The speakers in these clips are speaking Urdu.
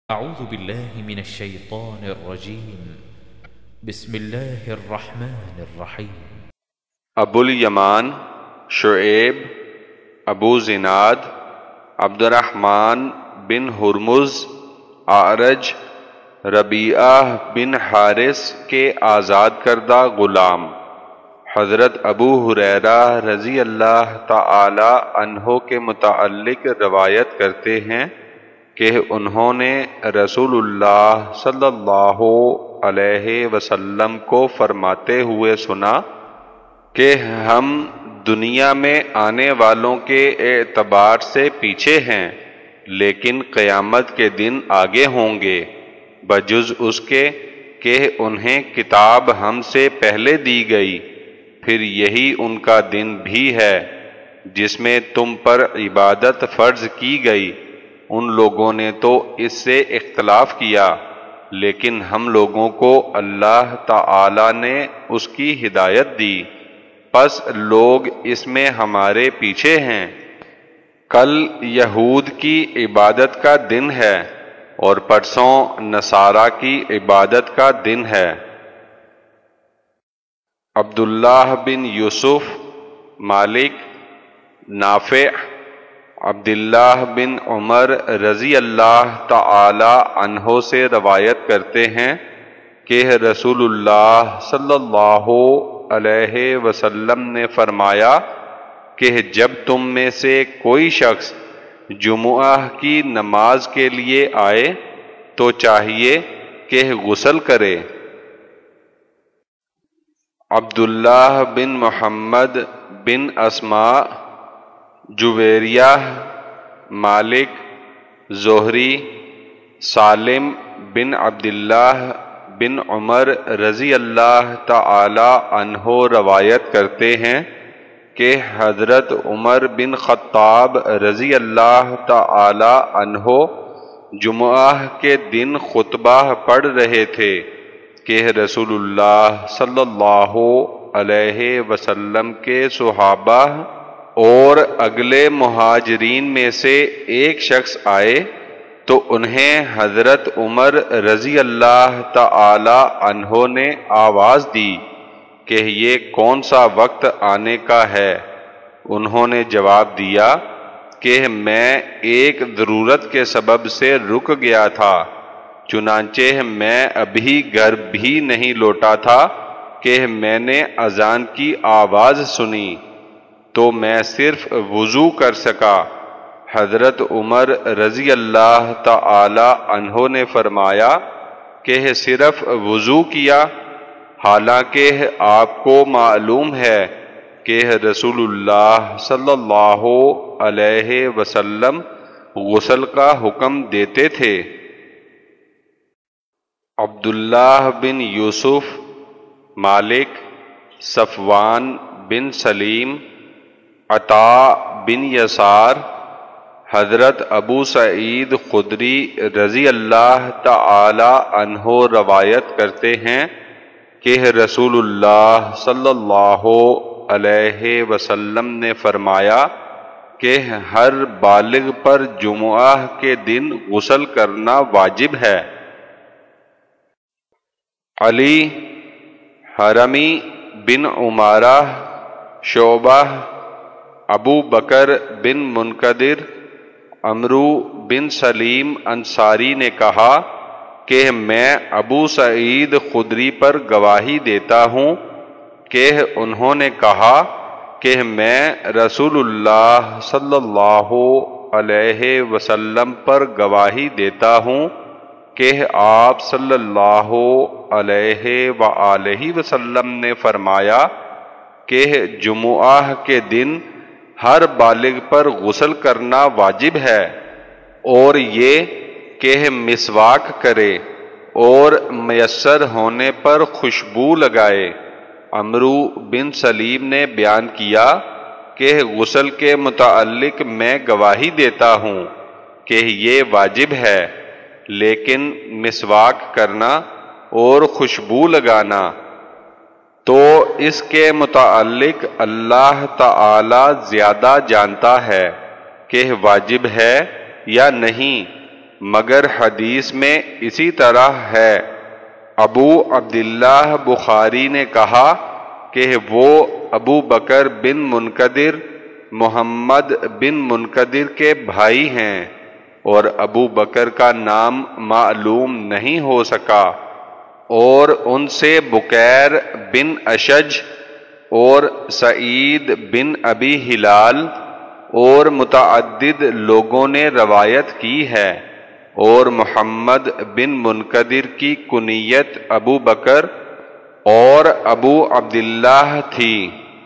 أعوذ بالله من الشيطان الرجيم بسم الله الرحمن الرحيم ابو الیمان، شعیب، ابو زناد، عبد الرحمن بن ہرمز، اعرج، ربیعہ بن حارث کے آزاد کردہ غلام حضرت ابو ہریرہ رضی اللہ تعالی عنہ کے متعلق روایت کرتے ہیں کہ انہوں نے رسول اللہ صلی اللہ علیہ وسلم کو فرماتے ہوئے سنا کہ ہم دنیا میں آنے والوں کے اعتبار سے پیچھے ہیں، لیکن قیامت کے دن آگے ہوں گے، بجز اس کے کہ انہیں کتاب ہم سے پہلے دی گئی، پھر یہی ان کا دن بھی ہے جس میں تم پر عبادت فرض کی گئی۔ ان لوگوں نے تو اس سے اختلاف کیا، لیکن ہم لوگوں کو اللہ تعالی نے اس کی ہدایت دی، پس لوگ اس میں ہمارے پیچھے ہیں۔ کل یہود کی عبادت کا دن ہے اور پرسوں نصارہ کی عبادت کا دن ہے۔ عبداللہ بن یوسف، مالک، نافع، عبداللہ بن عمر رضی اللہ تعالی عنہ سے روایت کرتے ہیں کہ رسول اللہ صلی اللہ علیہ وسلم نے فرمایا کہ جب تم میں سے کوئی شخص جمعہ کی نماز کے لیے آئے تو چاہیے کہ غسل کرے۔ عبداللہ بن محمد بن اسماء، جویریہ، مالک، زہری، سالم بن عبداللہ بن عمر رضی اللہ تعالی عنہ روایت کرتے ہیں کہ حضرت عمر بن خطاب رضی اللہ تعالی عنہ جمعہ کے دن خطبہ پڑھ رہے تھے کہ رسول اللہ صلی اللہ علیہ وسلم کے صحابہ اور اگلے مہاجرین میں سے ایک شخص آئے تو انہیں حضرت عمر رضی اللہ تعالی عنہ نے آواز دی کہ یہ کون سا وقت آنے کا ہے؟ انہوں نے جواب دیا کہ میں ایک ضرورت کے سبب سے رک گیا تھا، چنانچہ میں ابھی گھر بھی نہیں لوٹا تھا کہ میں نے اذان کی آواز سنی تو میں صرف وضو کر سکا۔ حضرت عمر رضی اللہ تعالی عنہ نے فرمایا کہ صرف وضو کیا، حالانکہ آپ کو معلوم ہے کہ رسول اللہ صلی اللہ علیہ وسلم غسل کا حکم دیتے تھے۔ عبداللہ بن یوسف، مالک، صفوان بن سلیم، عطا بن یسار، حضرت ابو سعید خدری رضی اللہ تعالی عنہ روایت کرتے ہیں کہ رسول اللہ صلی اللہ علیہ وسلم نے فرمایا کہ ہر بالغ پر جمعہ کے دن غسل کرنا واجب ہے۔ علی، حرمی بن عمارہ، شعبہ، ابو بکر بن منکدر، عمرو بن سلیم انصاری نے کہا کہ میں ابو سعید خدری پر گواہی دیتا ہوں کہ انہوں نے کہا کہ میں رسول اللہ صلی اللہ علیہ وسلم پر گواہی دیتا ہوں کہ آپ صلی اللہ علیہ وآلہ وسلم نے فرمایا کہ جمعہ کے دن ہر بالغ پر غسل کرنا واجب ہے، اور یہ کہ مسواک کرے اور میسر ہونے پر خوشبو لگائے۔ عمرو بن سلیم نے بیان کیا کہ غسل کے متعلق میں گواہی دیتا ہوں کہ یہ واجب ہے، لیکن مسواک کرنا اور خوشبو لگانا تو اس کے متعلق اللہ تعالی زیادہ جانتا ہے کہ واجب ہے یا نہیں، مگر حدیث میں اسی طرح ہے۔ ابو عبداللہ بخاری نے کہا کہ وہ ابو بکر بن منکدر محمد بن منکدر کے بھائی ہیں، اور ابو بکر کا نام معلوم نہیں ہو سکا، اور ان سے بکیر بن اشج اور سعید بن ابی ہلال اور متعدد لوگوں نے روایت کی ہے، اور محمد بن منکدر کی کنیت ابو بکر اور ابو عبداللہ تھی۔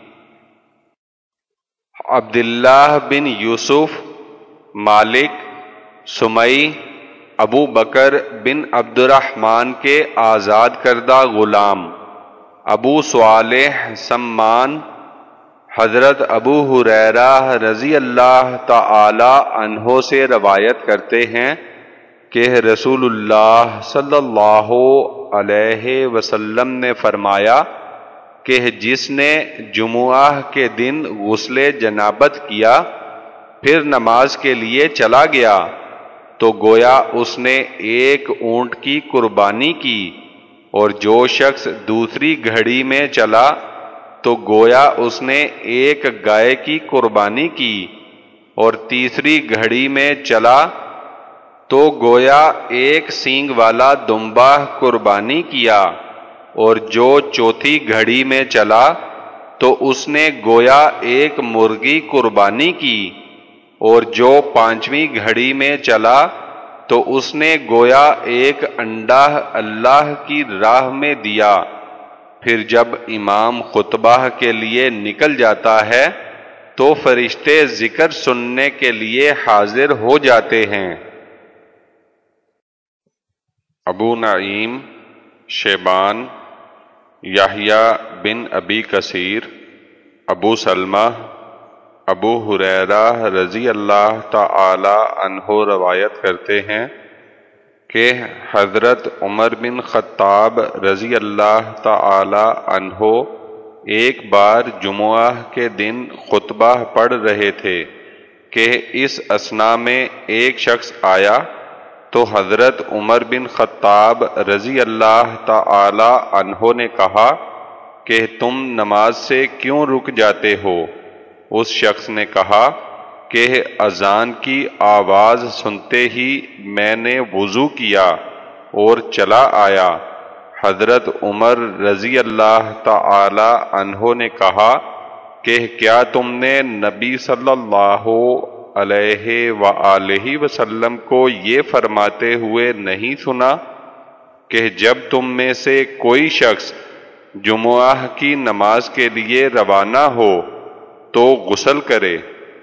عبداللہ بن یوسف، مالک، سمئی، ابو بکر بن عبد الرحمن کے آزاد کردہ غلام، ابو صالح سمان، حضرت ابو ہریرہ رضی اللہ تعالی عنہ سے روایت کرتے ہیں کہ رسول اللہ صلی اللہ علیہ وسلم نے فرمایا کہ جس نے جمعہ کے دن غسل جنابت کیا پھر نماز کے لیے چلا گیا تو گویا اس نے ایک اونٹ کی قربانی کی، اور جو شخص دوسری گھڑی میں چلا تو گویا اس نے ایک گائے کی قربانی کی، اور تیسری گھڑی میں چلا تو گویا ایک سینگ والا دمبا قربانی کیا، اور جو چوتھی گھڑی میں چلا تو اس نے گویا ایک مرغی قربانی کی، اور جو پانچویں گھڑی میں چلا تو اس نے گویا ایک انڈا اللہ کی راہ میں دیا۔ پھر جب امام خطبہ کے لیے نکل جاتا ہے تو فرشتے ذکر سننے کے لیے حاضر ہو جاتے ہیں۔ ابو نعیم، شیبان، یحییٰ بن ابی کثیر، ابو سلمہ، ابو ہریرہ رضی اللہ تعالی عنہ روایت کرتے ہیں کہ حضرت عمر بن خطاب رضی اللہ تعالی عنہ ایک بار جمعہ کے دن خطبہ پڑھ رہے تھے کہ اس اثنا میں ایک شخص آیا تو حضرت عمر بن خطاب رضی اللہ تعالی عنہ نے کہا کہ تم نماز سے کیوں رک جاتے ہو؟ اس شخص نے کہا کہ اذان کی آواز سنتے ہی میں نے وضو کیا اور چلا آیا۔ حضرت عمر رضی اللہ تعالی عنہ نے کہا کہ کیا تم نے نبی صلی اللہ علیہ وآلہ وسلم کو یہ فرماتے ہوئے نہیں سنا کہ جب تم میں سے کوئی شخص جمعہ کی نماز کے لیے روانہ ہو تو غسل کرے؟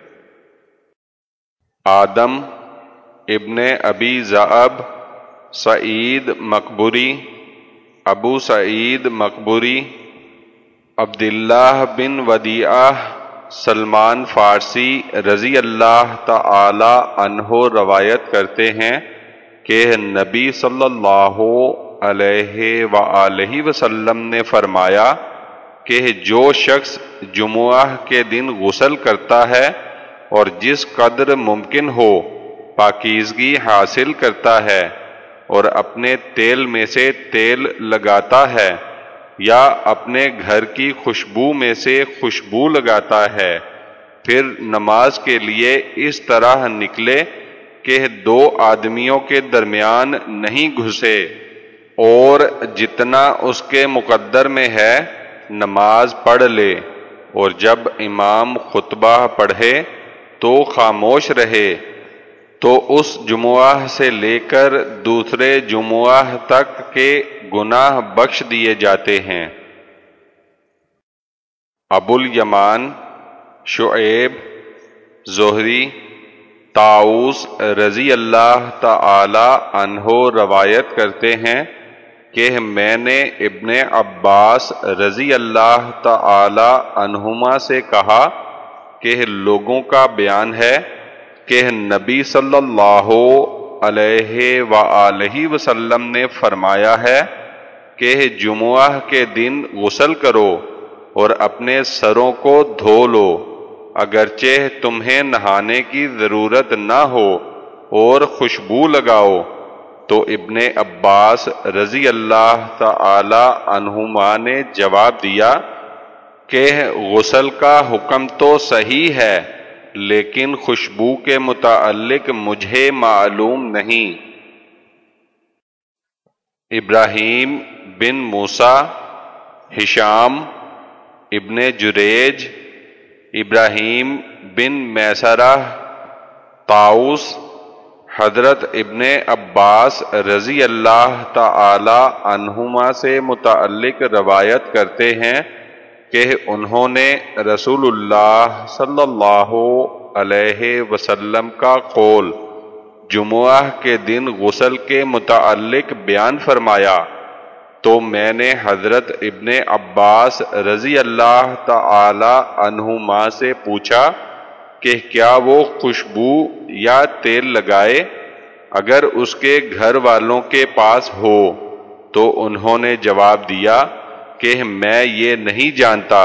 آدم ابن ابی ذئب، سعید مقبری، ابو سعید مقبری، عبداللہ بن ودیعہ، سلمان فارسی رضی اللہ تعالی عنہ روایت کرتے ہیں کہ نبی صلی اللہ علیہ وآلہ وسلم نے فرمایا کہ جو شخص جمعہ کے دن غسل کرتا ہے اور جس قدر ممکن ہو پاکیزگی حاصل کرتا ہے اور اپنے تیل میں سے تیل لگاتا ہے یا اپنے گھر کی خوشبو میں سے خوشبو لگاتا ہے، پھر نماز کے لیے اس طرح نکلے کہ دو آدمیوں کے درمیان نہیں گھسے، اور جتنا اس کے مقدر میں ہے نماز پڑھ لے، اور جب امام خطبہ پڑھے تو خاموش رہے، تو اس جمعہ سے لے کر دوسرے جمعہ تک کے گناہ بخش دیے جاتے ہیں۔ ابو الیمان، شعیب، زہری، طاؤس رضی اللہ تعالی عنہ روایت کرتے ہیں کہ میں نے ابن عباس رضی اللہ تعالی عنہما سے کہا کہ لوگوں کا بیان ہے کہ نبی صلی اللہ علیہ وآلہ وسلم نے فرمایا ہے کہ جمعہ کے دن غسل کرو اور اپنے سروں کو دھو لو، اگرچہ تمہیں نہانے کی ضرورت نہ ہو، اور خوشبو لگاؤ۔ تو ابن عباس رضی اللہ تعالی عنہما نے جواب دیا کہ غسل کا حکم تو صحیح ہے، لیکن خوشبو کے متعلق مجھے معلوم نہیں۔ ابراہیم بن موسیٰ، ہشام ابن جریج، ابراہیم بن میسرہ، طاؤس، حضرت ابن عباس رضی اللہ تعالی عنہما سے متعلق روایت کرتے ہیں کہ انہوں نے رسول اللہ صلی اللہ علیہ وسلم کا قول جمعہ کے دن غسل کے متعلق بیان فرمایا، تو میں نے حضرت ابن عباس رضی اللہ تعالی عنہما سے پوچھا کہ کیا وہ خوشبو یا تیل لگائے اگر اس کے گھر والوں کے پاس ہو؟ تو انہوں نے جواب دیا کہ میں یہ نہیں جانتا۔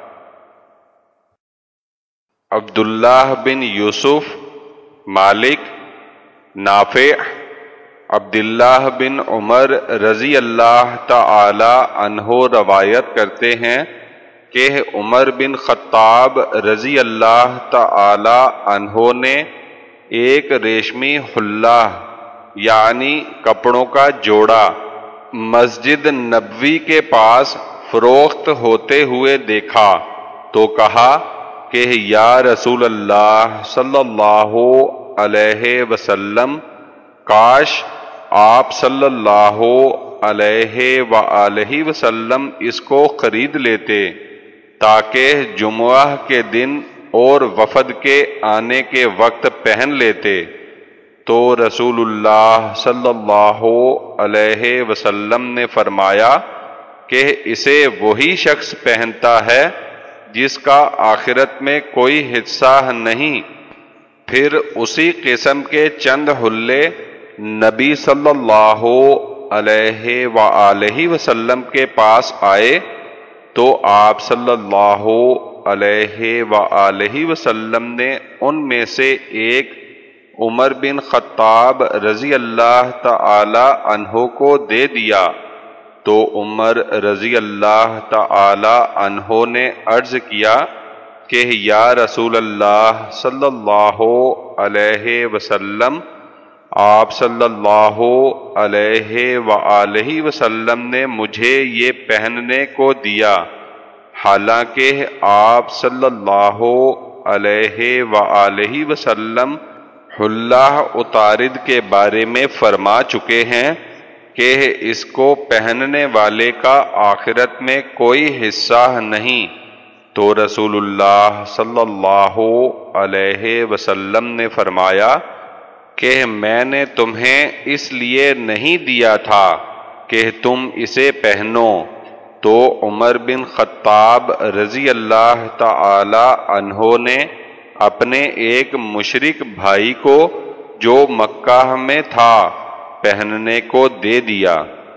عبداللہ بن یوسف، مالک، نافع، عبداللہ بن عمر رضی اللہ تعالی عنہ روایت کرتے ہیں کہ عمر بن خطاب رضی اللہ تعالی عنہ نے ایک ریشمی حلہ یعنی کپڑوں کا جوڑا مسجد نبوی کے پاس فروخت ہوتے ہوئے دیکھا، تو کہا کہ یا رسول اللہ صلی اللہ علیہ وسلم، کاش آپ صلی اللہ علیہ وآلہ وسلم اس کو خرید لیتے تاکہ جمعہ کے دن اور وفد کے آنے کے وقت پہن لیتے۔ تو رسول اللہ صلی اللہ علیہ وسلم نے فرمایا کہ اسے وہی شخص پہنتا ہے جس کا آخرت میں کوئی حصہ نہیں۔ پھر اسی قسم کے چند حلے نبی صلی اللہ علیہ وآلہ وسلم کے پاس آئے، تو آپ صلی اللہ علیہ وآلہ وسلم نے ان میں سے ایک عمر بن خطاب رضی اللہ تعالی عنہ کو دے دیا۔ تو عمر رضی اللہ تعالی عنہ نے عرض کیا کہ یا رسول اللہ صلی اللہ علیہ وسلم، آپ صلی اللہ علیہ وآلہ وسلم نے مجھے یہ پہننے کو دیا، حالانکہ آپ صلی اللہ علیہ وآلہ وسلم حلہ اتارد کے بارے میں فرما چکے ہیں کہ اس کو پہننے والے کا آخرت میں کوئی حصہ نہیں۔ تو رسول اللہ صلی اللہ علیہ وسلم نے فرمایا کہ میں نے تمہیں اس لیے نہیں دیا تھا کہ تم اسے پہنو۔ تو عمر بن خطاب رضی اللہ تعالی عنہ نے اپنے ایک مشرک بھائی کو جو مکہ میں تھا پہننے کو دے دیا۔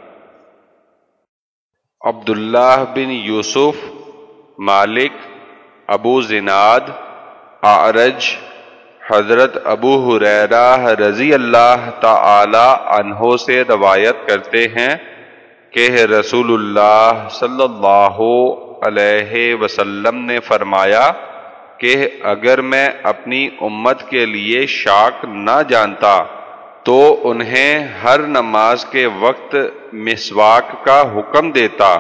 عبداللہ بن یوسف، مالک، ابو زناد، اعرج، حضرت ابو ہریرہ رضی اللہ تعالی عنہ سے روایت کرتے ہیں کہ رسول اللہ صلی اللہ علیہ وسلم نے فرمایا کہ اگر میں اپنی امت کے لیے شاک نہ جانتا تو انہیں ہر نماز کے وقت مسواک کا حکم دیتا۔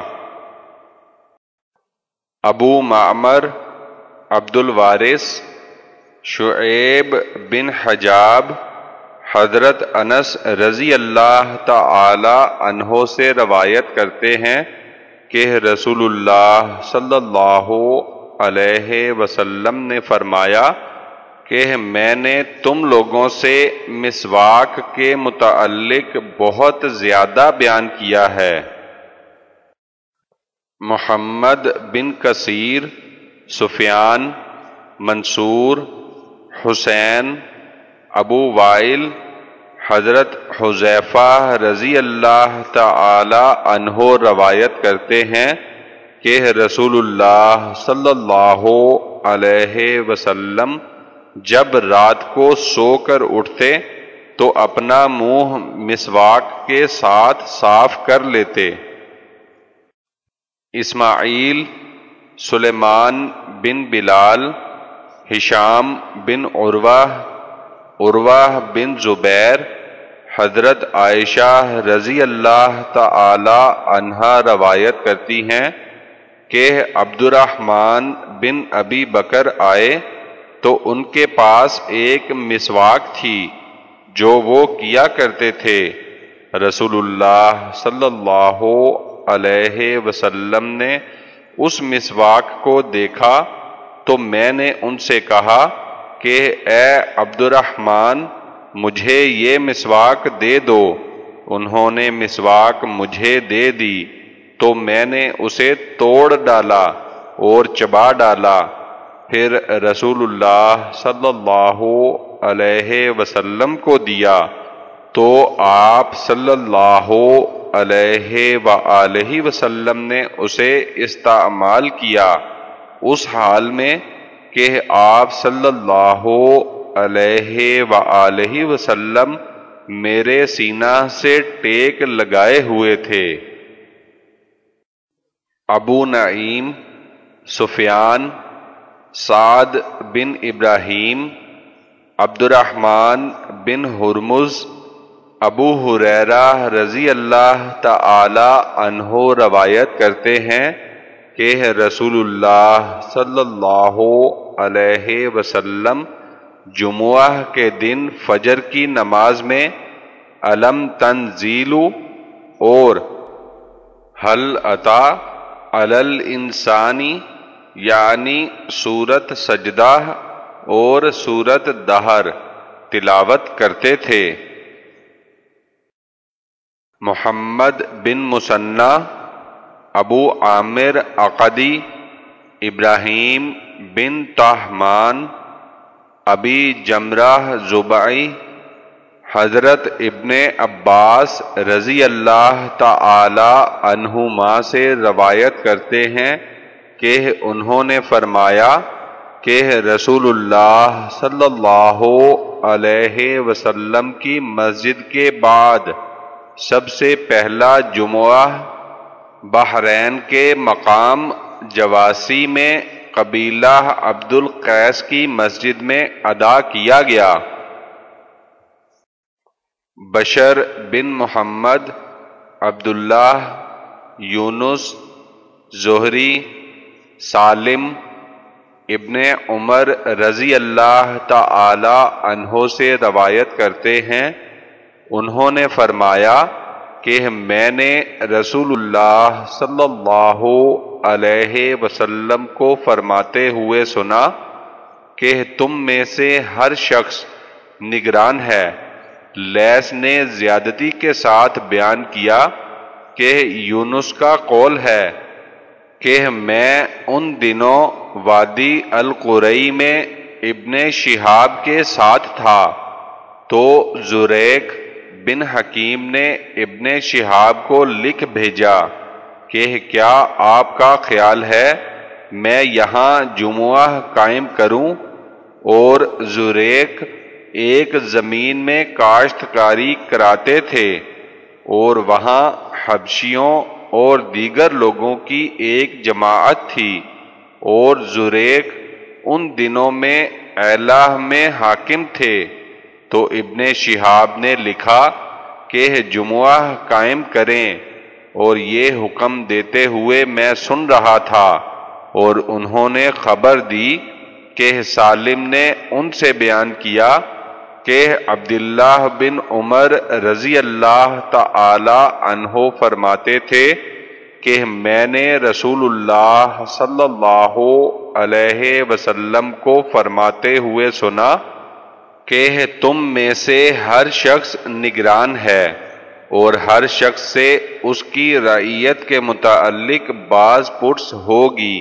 ابو معمر، عبد الوارث، شعیب بن حجاب، حضرت انس رضی اللہ تعالی عنہ سے روایت کرتے ہیں کہ رسول اللہ صلی اللہ علیہ وسلم نے فرمایا کہ میں نے تم لوگوں سے مسواک کے متعلق بہت زیادہ بیان کیا ہے۔ محمد بن کثیر، سفیان، منصور، حسین، ابو وائل، حضرت حذیفہ رضی اللہ تعالی عنہ روایت کرتے ہیں کہ رسول اللہ صلی اللہ علیہ وسلم جب رات کو سو کر اٹھتے تو اپنا منہ مسواک کے ساتھ صاف کر لیتے۔ اسماعیل، سلیمان بن بلال، ہشام بن عروہ، عروہ بن زبیر، حضرت عائشہ رضی اللہ تعالی عنہا روایت کرتی ہیں کہ عبد الرحمن بن ابی بکر آئے تو ان کے پاس ایک مسواک تھی جو وہ کیا کرتے تھے۔ رسول اللہ صلی اللہ علیہ وسلم نے اس مسواک کو دیکھا تو میں نے ان سے کہا کہ اے عبد الرحمن، مجھے یہ مسواک دے دو۔ انہوں نے مسواک مجھے دے دی تو میں نے اسے توڑ ڈالا اور چبا ڈالا، پھر رسول اللہ صلی اللہ علیہ وسلم کو دیا تو آپ صلی اللہ علیہ وآلہ وسلم نے اسے استعمال کیا، اس حال میں کہ آپ صلی اللہ علیہ وآلہ وسلم میرے سینہ سے ٹیک لگائے ہوئے تھے۔ ابو نعیم، سفیان، سعد بن ابراہیم، عبد الرحمن بن ہرمز، ابو ہریرہ رضی اللہ تعالی عنہ روایت کرتے ہیں کہ رسول اللہ صلی اللہ علیہ وسلم جمعہ کے دن فجر کی نماز میں الم تنزیل اور حل اتی علی الانسانی یعنی سورت سجدہ اور سورت دہر تلاوت کرتے تھے۔ محمد بن مثنی، ابو عامر عقدی، ابراہیم بن طہمان، ابی جمرہ زبعی، حضرت ابن عباس رضی اللہ تعالی عنہما سے روایت کرتے ہیں کہ انہوں نے فرمایا کہ رسول اللہ صلی اللہ علیہ وسلم کی مسجد کے بعد سب سے پہلا جمعہ بحرین کے مقام جواسی میں قبیلہ عبد القیس کی مسجد میں ادا کیا گیا۔ بشر بن محمد، عبداللہ، یونس، زہری، سالم ابن عمر رضی اللہ تعالی عنہ سے روایت کرتے ہیں، انہوں نے فرمایا کہ میں نے رسول اللہ صلی اللہ علیہ وسلم کو فرماتے ہوئے سنا کہ تم میں سے ہر شخص نگران ہے۔ لیث نے زیادتی کے ساتھ بیان کیا کہ یونس کا قول ہے کہ میں ان دنوں وادی القریء میں ابن شہاب کے ساتھ تھا تو زریق بن حکیم نے ابن شہاب کو لکھ بھیجا کہ کیا آپ کا خیال ہے میں یہاں جمعہ قائم کروں؟ اور زریق ایک زمین میں کاشتکاری کراتے تھے اور وہاں حبشیوں اور دیگر لوگوں کی ایک جماعت تھی، اور زریق ان دنوں میں ایلہ میں حاکم تھے۔ تو ابن شہاب نے لکھا کہ جمعہ قائم کریں، اور یہ حکم دیتے ہوئے میں سن رہا تھا، اور انہوں نے خبر دی کہ سالم نے ان سے بیان کیا کہ عبداللہ بن عمر رضی اللہ تعالی عنہ فرماتے تھے کہ میں نے رسول اللہ صلی اللہ علیہ وسلم کو فرماتے ہوئے سنا کہ تم میں سے ہر شخص نگران ہے، اور ہر شخص سے اس کی رعیت کے متعلق باز پرس ہوگی۔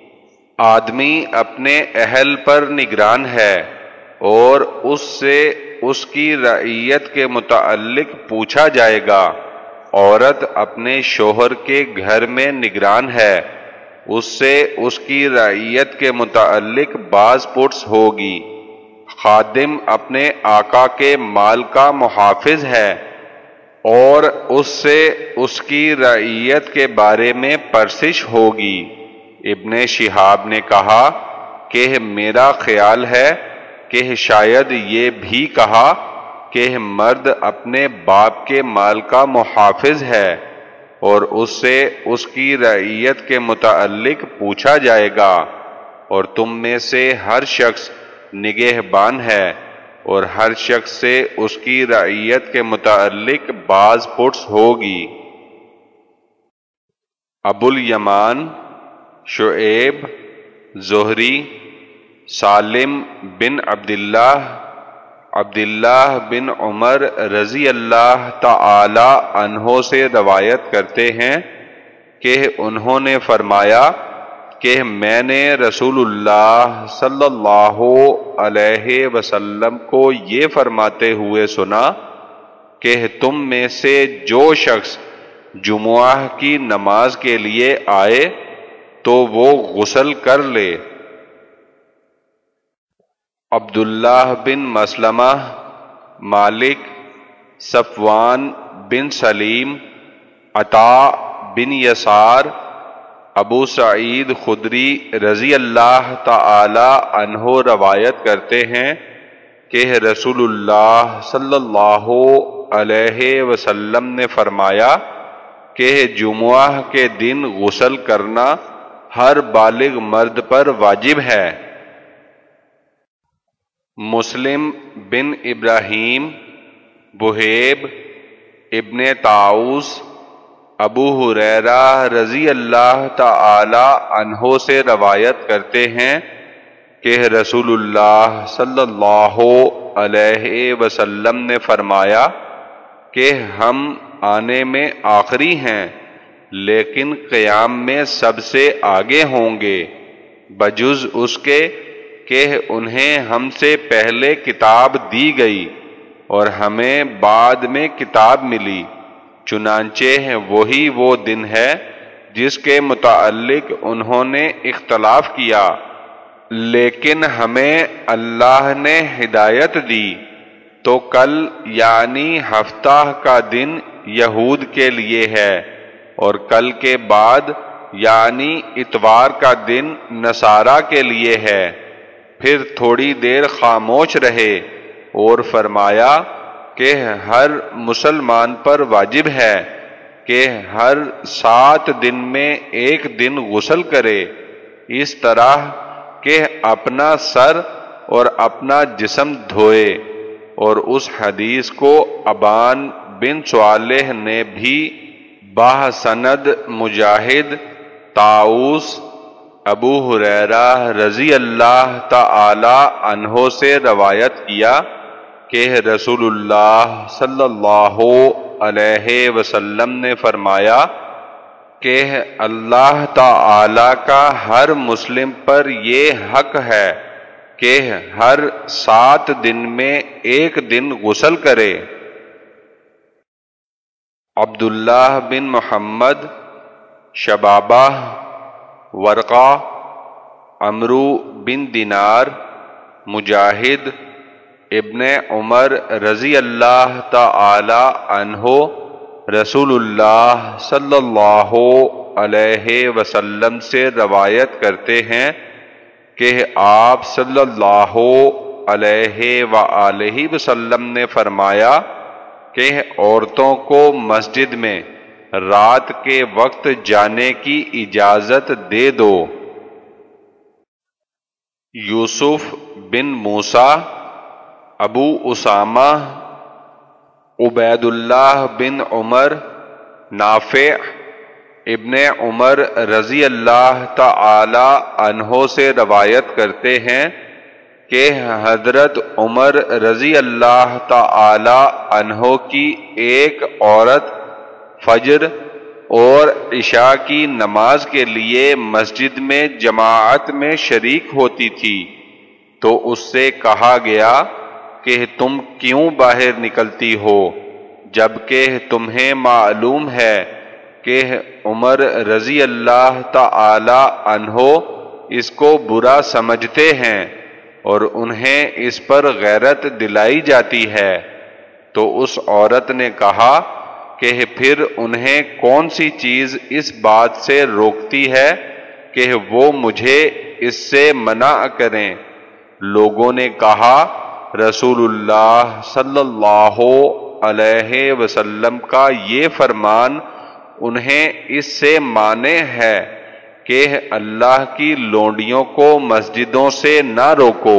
آدمی اپنے اہل پر نگران ہے اور اس سے اس کی رعیت کے متعلق پوچھا جائے گا۔ عورت اپنے شوہر کے گھر میں نگران ہے، اس سے اس کی رعیت کے متعلق باز پرس ہوگی۔ خادم اپنے آقا کے مال کا محافظ ہے اور اس سے اس کی رعیت کے بارے میں پرسش ہوگی۔ ابن شہاب نے کہا کہ میرا خیال ہے کہ شاید یہ بھی کہا کہ مرد اپنے باپ کے مال کا محافظ ہے اور اس سے اس کی رعیت کے متعلق پوچھا جائے گا، اور تم میں سے ہر شخص نگہبان ہے اور ہر شخص سے اس کی رعیت کے متعلق باز پرس ہوگی۔ ابو الیمان، شعیب، زہری، سالم بن عبداللہ بن عمر رضی اللہ تعالی عنہ سے روایت کرتے ہیں کہ انہوں نے فرمایا کہ میں نے رسول اللہ صلی اللہ علیہ وسلم کو یہ فرماتے ہوئے سنا کہ تم میں سے جو شخص جمعہ کی نماز کے لیے آئے تو وہ غسل کر لے۔ عبداللہ بن مسلمہ، مالک، صفوان بن سلیم، عطاء بن یسار، ابو سعید خدری رضی اللہ تعالی عنہ روایت کرتے ہیں کہ رسول اللہ صلی اللہ علیہ وسلم نے فرمایا کہ جمعہ کے دن غسل کرنا ہر بالغ مرد پر واجب ہے۔ مسلم بن ابراہیم، بحیب ابن طاؤس، ابو ہریرہ رضی اللہ تعالی عنہ سے روایت کرتے ہیں کہ رسول اللہ صلی اللہ علیہ وسلم نے فرمایا کہ ہم آنے میں آخری ہیں لیکن قیام میں سب سے آگے ہوں گے، بجز اس کے کہ انہیں ہم سے پہلے کتاب دی گئی اور ہمیں بعد میں کتاب ملی، چنانچہ وہی وہ دن ہے جس کے متعلق انہوں نے اختلاف کیا، لیکن ہمیں اللہ نے ہدایت دی، تو کل یعنی ہفتہ کا دن یہود کے لیے ہے اور کل کے بعد یعنی اتوار کا دن نصارہ کے لیے ہے۔ پھر تھوڑی دیر خاموش رہے اور فرمایا کہ ہر مسلمان پر واجب ہے کہ ہر 7 دن میں ایک دن غسل کرے، اس طرح کہ اپنا سر اور اپنا جسم دھوئے، اور اس حدیث کو ابان بن صالح نے بھی بسند مجاہد، طاؤس، ابو ہریرہ رضی اللہ تعالی عنہ سے روایت کیا کہ رسول اللہ صلی اللہ علیہ وسلم نے فرمایا کہ اللہ تعالی کا ہر مسلم پر یہ حق ہے کہ ہر 7 دن میں ایک دن غسل کرے۔ عبداللہ بن محمد، شبابہ، ورقہ، عمرو بن دینار، مجاہد، ابن عمر رضی اللہ تعالی عنہ رسول اللہ صلی اللہ علیہ وسلم سے روایت کرتے ہیں کہ آپ صلی اللہ علیہ وآلہ وسلم نے فرمایا کہ عورتوں کو مسجد میں رات کے وقت جانے کی اجازت دے دو۔ یوسف بن موسیٰ، ابو اسامہ، عبید اللہ بن عمر، نافع ابن عمر رضی اللہ تعالی عنہ سے روایت کرتے ہیں کہ حضرت عمر رضی اللہ تعالی عنہ کی ایک عورت فجر اور عشاء کی نماز کے لیے مسجد میں جماعت میں شریک ہوتی تھی، تو اس سے کہا گیا کہ تم کیوں باہر نکلتی ہو، جبکہ تمہیں معلوم ہے کہ عمر رضی اللہ تعالی عنہ اس کو برا سمجھتے ہیں۔ اور انہیں اس پر غیرت دلائی جاتی ہے۔ تو اس عورت نے کہا کہ پھر انہیں کون سی چیز اس بات سے روکتی ہے کہ وہ مجھے اس سے منع کریں؟ لوگوں نے کہا رسول اللہ صلی اللہ علیہ وسلم کا یہ فرمان انہیں اس سے مانع ہے کہ اللہ کی لونڈیوں کو مسجدوں سے نہ روکو۔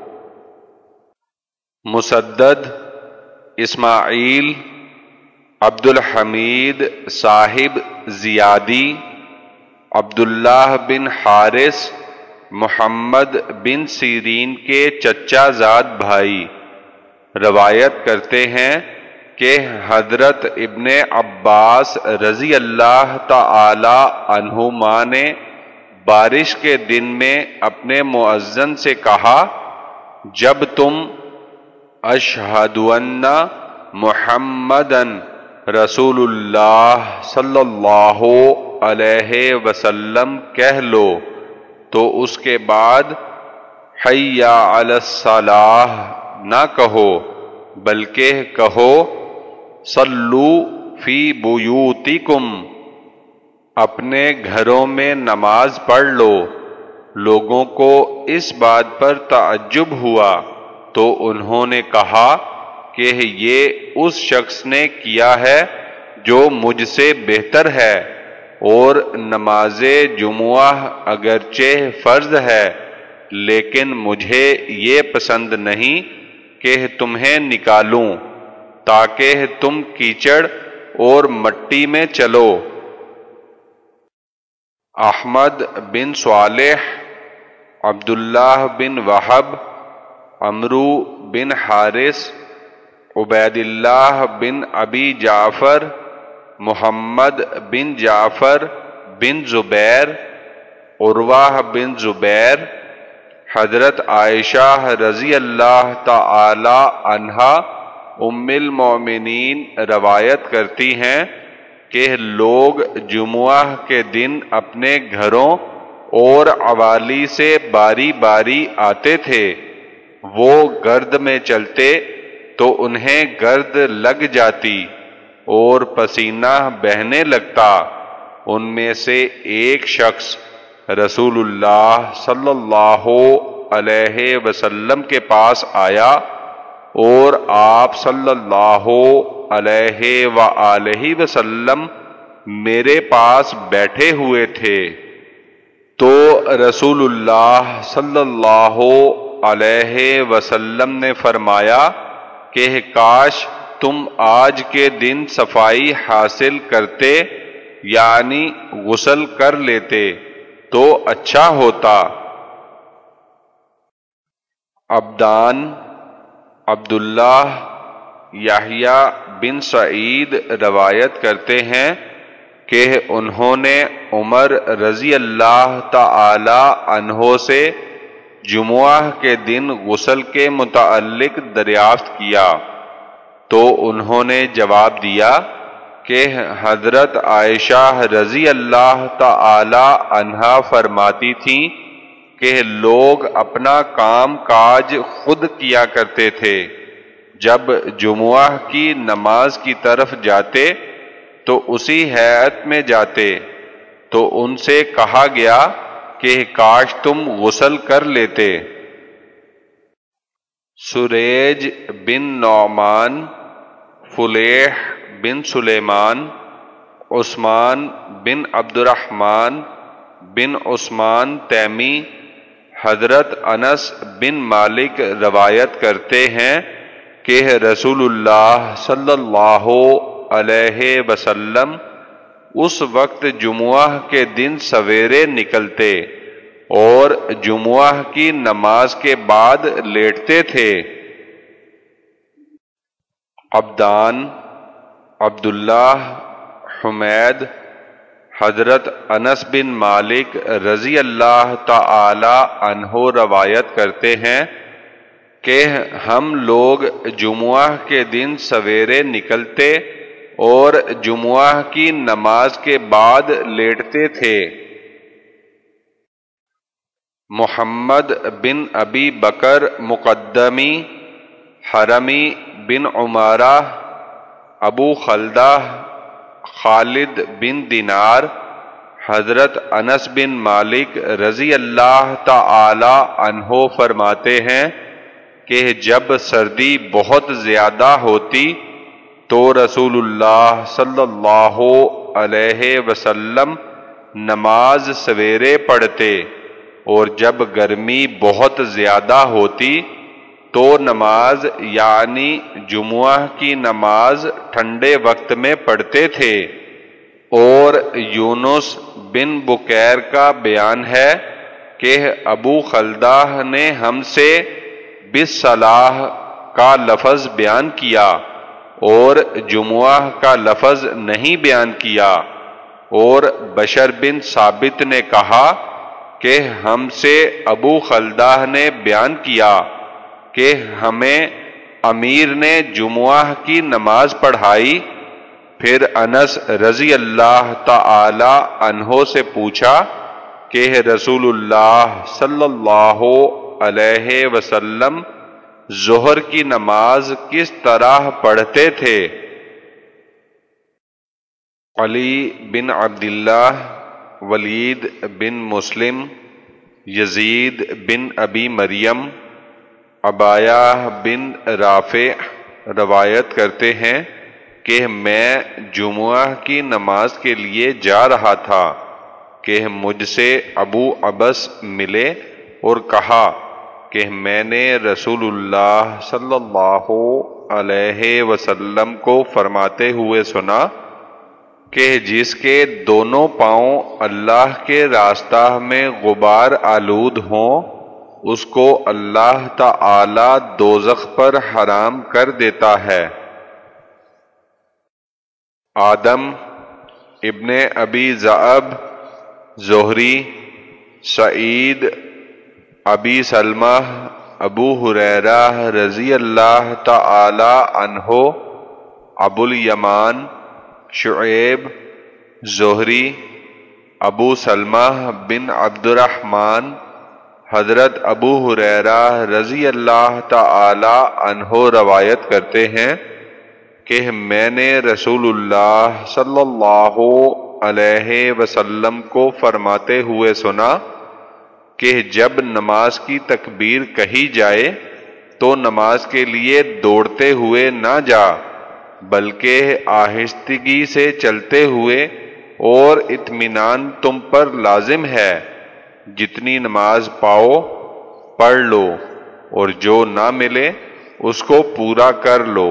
مسدد، اسماعیل، عبد الحمید صاحب زیادی، عبداللہ بن حارث، محمد بن سیرین کے چچا زاد بھائی روایت کرتے ہیں کہ حضرت ابن عباس رضی اللہ تعالی عنہما نے بارش کے دن میں اپنے مؤذن سے کہا، جب تم اشہد ان محمدن رسول اللہ صلی اللہ علیہ وسلم کہہ لو تو اس کے بعد حی علی الصلاح نہ کہو، بلکہ کہو صلو فی بیوتکم، اپنے گھروں میں نماز پڑھ لو۔ لوگوں کو اس بات پر تعجب ہوا تو انہوں نے کہا کہ یہ اس شخص نے کیا ہے جو مجھ سے بہتر ہے، اور نماز جمعہ اگرچہ فرض ہے لیکن مجھے یہ پسند نہیں کہ تمہیں نکالوں تاکہ تم کیچڑ اور مٹی میں چلو۔ احمد بن صالح، عبداللہ بن وہب، عمرو بن حارث، عبید اللہ بن ابی جعفر، محمد بن جعفر بن زبیر، عروہ بن زبیر، حضرت عائشہ رضی اللہ تعالی عنہا ام المومنین روایت کرتی ہیں کہ لوگ جمعہ کے دن اپنے گھروں اور عوالی سے باری باری آتے تھے۔ وہ گرد میں چلتے تو انہیں گرد لگ جاتی اور پسینہ بہنے لگتا۔ ان میں سے ایک شخص رسول اللہ صلی اللہ علیہ وسلم کے پاس آیا اور آپ صلی اللہ علیہ وآلہ وسلم میرے پاس بیٹھے ہوئے تھے، تو رسول اللہ صلی اللہ علیہ وسلم نے فرمایا کہ کاش تم آج کے دن صفائی حاصل کرتے، یعنی غسل کر لیتے تو اچھا ہوتا۔ عبدان، عبداللہ، یحییٰ بن سعید روایت کرتے ہیں کہ انہوں نے عمر رضی اللہ تعالی عنہ سے جمعہ کے دن غسل کے متعلق دریافت کیا تو انہوں نے جواب دیا کہ حضرت عائشہ رضی اللہ تعالی عنہا فرماتی تھیں کہ لوگ اپنا کام کاج خود کیا کرتے تھے، جب جمعہ کی نماز کی طرف جاتے تو اسی ہیئت میں جاتے، تو ان سے کہا گیا کہ کاش تم غسل کر لیتے۔ سریج بن نعمان، فلیح بن سلیمان، عثمان بن عبد الرحمن بن عثمان تیمی، حضرت انس بن مالک روایت کرتے ہیں کہ رسول اللہ صلی اللہ علیہ وسلم اس وقت جمعہ کے دن سویرے نکلتے اور جمعہ کی نماز کے بعد لیٹتے تھے۔ عبدان، عبداللہ، حمید، حضرت انس بن مالک رضی اللہ تعالی عنہ روایت کرتے ہیں کہ ہم لوگ جمعہ کے دن سویرے نکلتے اور جمعہ کی نماز کے بعد لیٹتے تھے۔ محمد بن ابی بکر مقدمی حرمی بن عمارہ، ابو خلدہ خالد بن دینار، حضرت انس بن مالک رضی اللہ تعالی عنہ فرماتے ہیں کہ جب سردی بہت زیادہ ہوتی تو رسول اللہ صلی اللہ علیہ وسلم نماز سویرے پڑھتے، اور جب گرمی بہت زیادہ ہوتی تو نماز یعنی جمعہ کی نماز ٹھنڈے وقت میں پڑھتے تھے۔ اور یونس بن بکیر کا بیان ہے کہ ابو خلدہ نے ہم سے بالصلاح کا لفظ بیان کیا اور جمعہ کا لفظ نہیں بیان کیا، اور بشر بن ثابت نے کہا کہ ہم سے ابو خلدہ نے بیان کیا کہ ہمیں امیر نے جمعہ کی نماز پڑھائی۔ پھر انس رضی اللہ تعالی عنہ سے پوچھا کہ رسول اللہ صلی اللہ علیہ وسلم ظہر کی نماز کس طرح پڑھتے تھے؟ علی بن عبداللہ، ولید بن مسلم، یزید بن ابی مریم، عبایہ بن رافع روایت کرتے ہیں کہ میں جمعہ کی نماز کے لیے جا رہا تھا کہ مجھ سے ابو عبس ملے اور کہا کہ میں نے رسول اللہ صلی اللہ علیہ وسلم کو فرماتے ہوئے سنا کہ جس کے دونوں پاؤں اللہ کے راستہ میں غبار آلود ہوں اس کو اللہ تعالی دوزخ پر حرام کر دیتا ہے۔ آدم ابن ابی ذئب، زہری، سعید، ابی سلمہ، ابو ہریرہ رضی اللہ تعالی عنہ، ابو الیمان، شعیب، زہری، ابو سلمہ بن عبد الرحمن، حضرت ابو ہریرہ رضی اللہ تعالی عنہ روایت کرتے ہیں کہ میں نے رسول اللہ صلی اللہ علیہ وسلم کو فرماتے ہوئے سنا کہ جب نماز کی تکبیر کہی جائے تو نماز کے لیے دوڑتے ہوئے نہ جا بلکہ آہستگی سے چلتے ہوئے، اور اطمینان تم پر لازم ہے، جتنی نماز پاؤ پڑھ لو اور جو نہ ملے اس کو پورا کر لو۔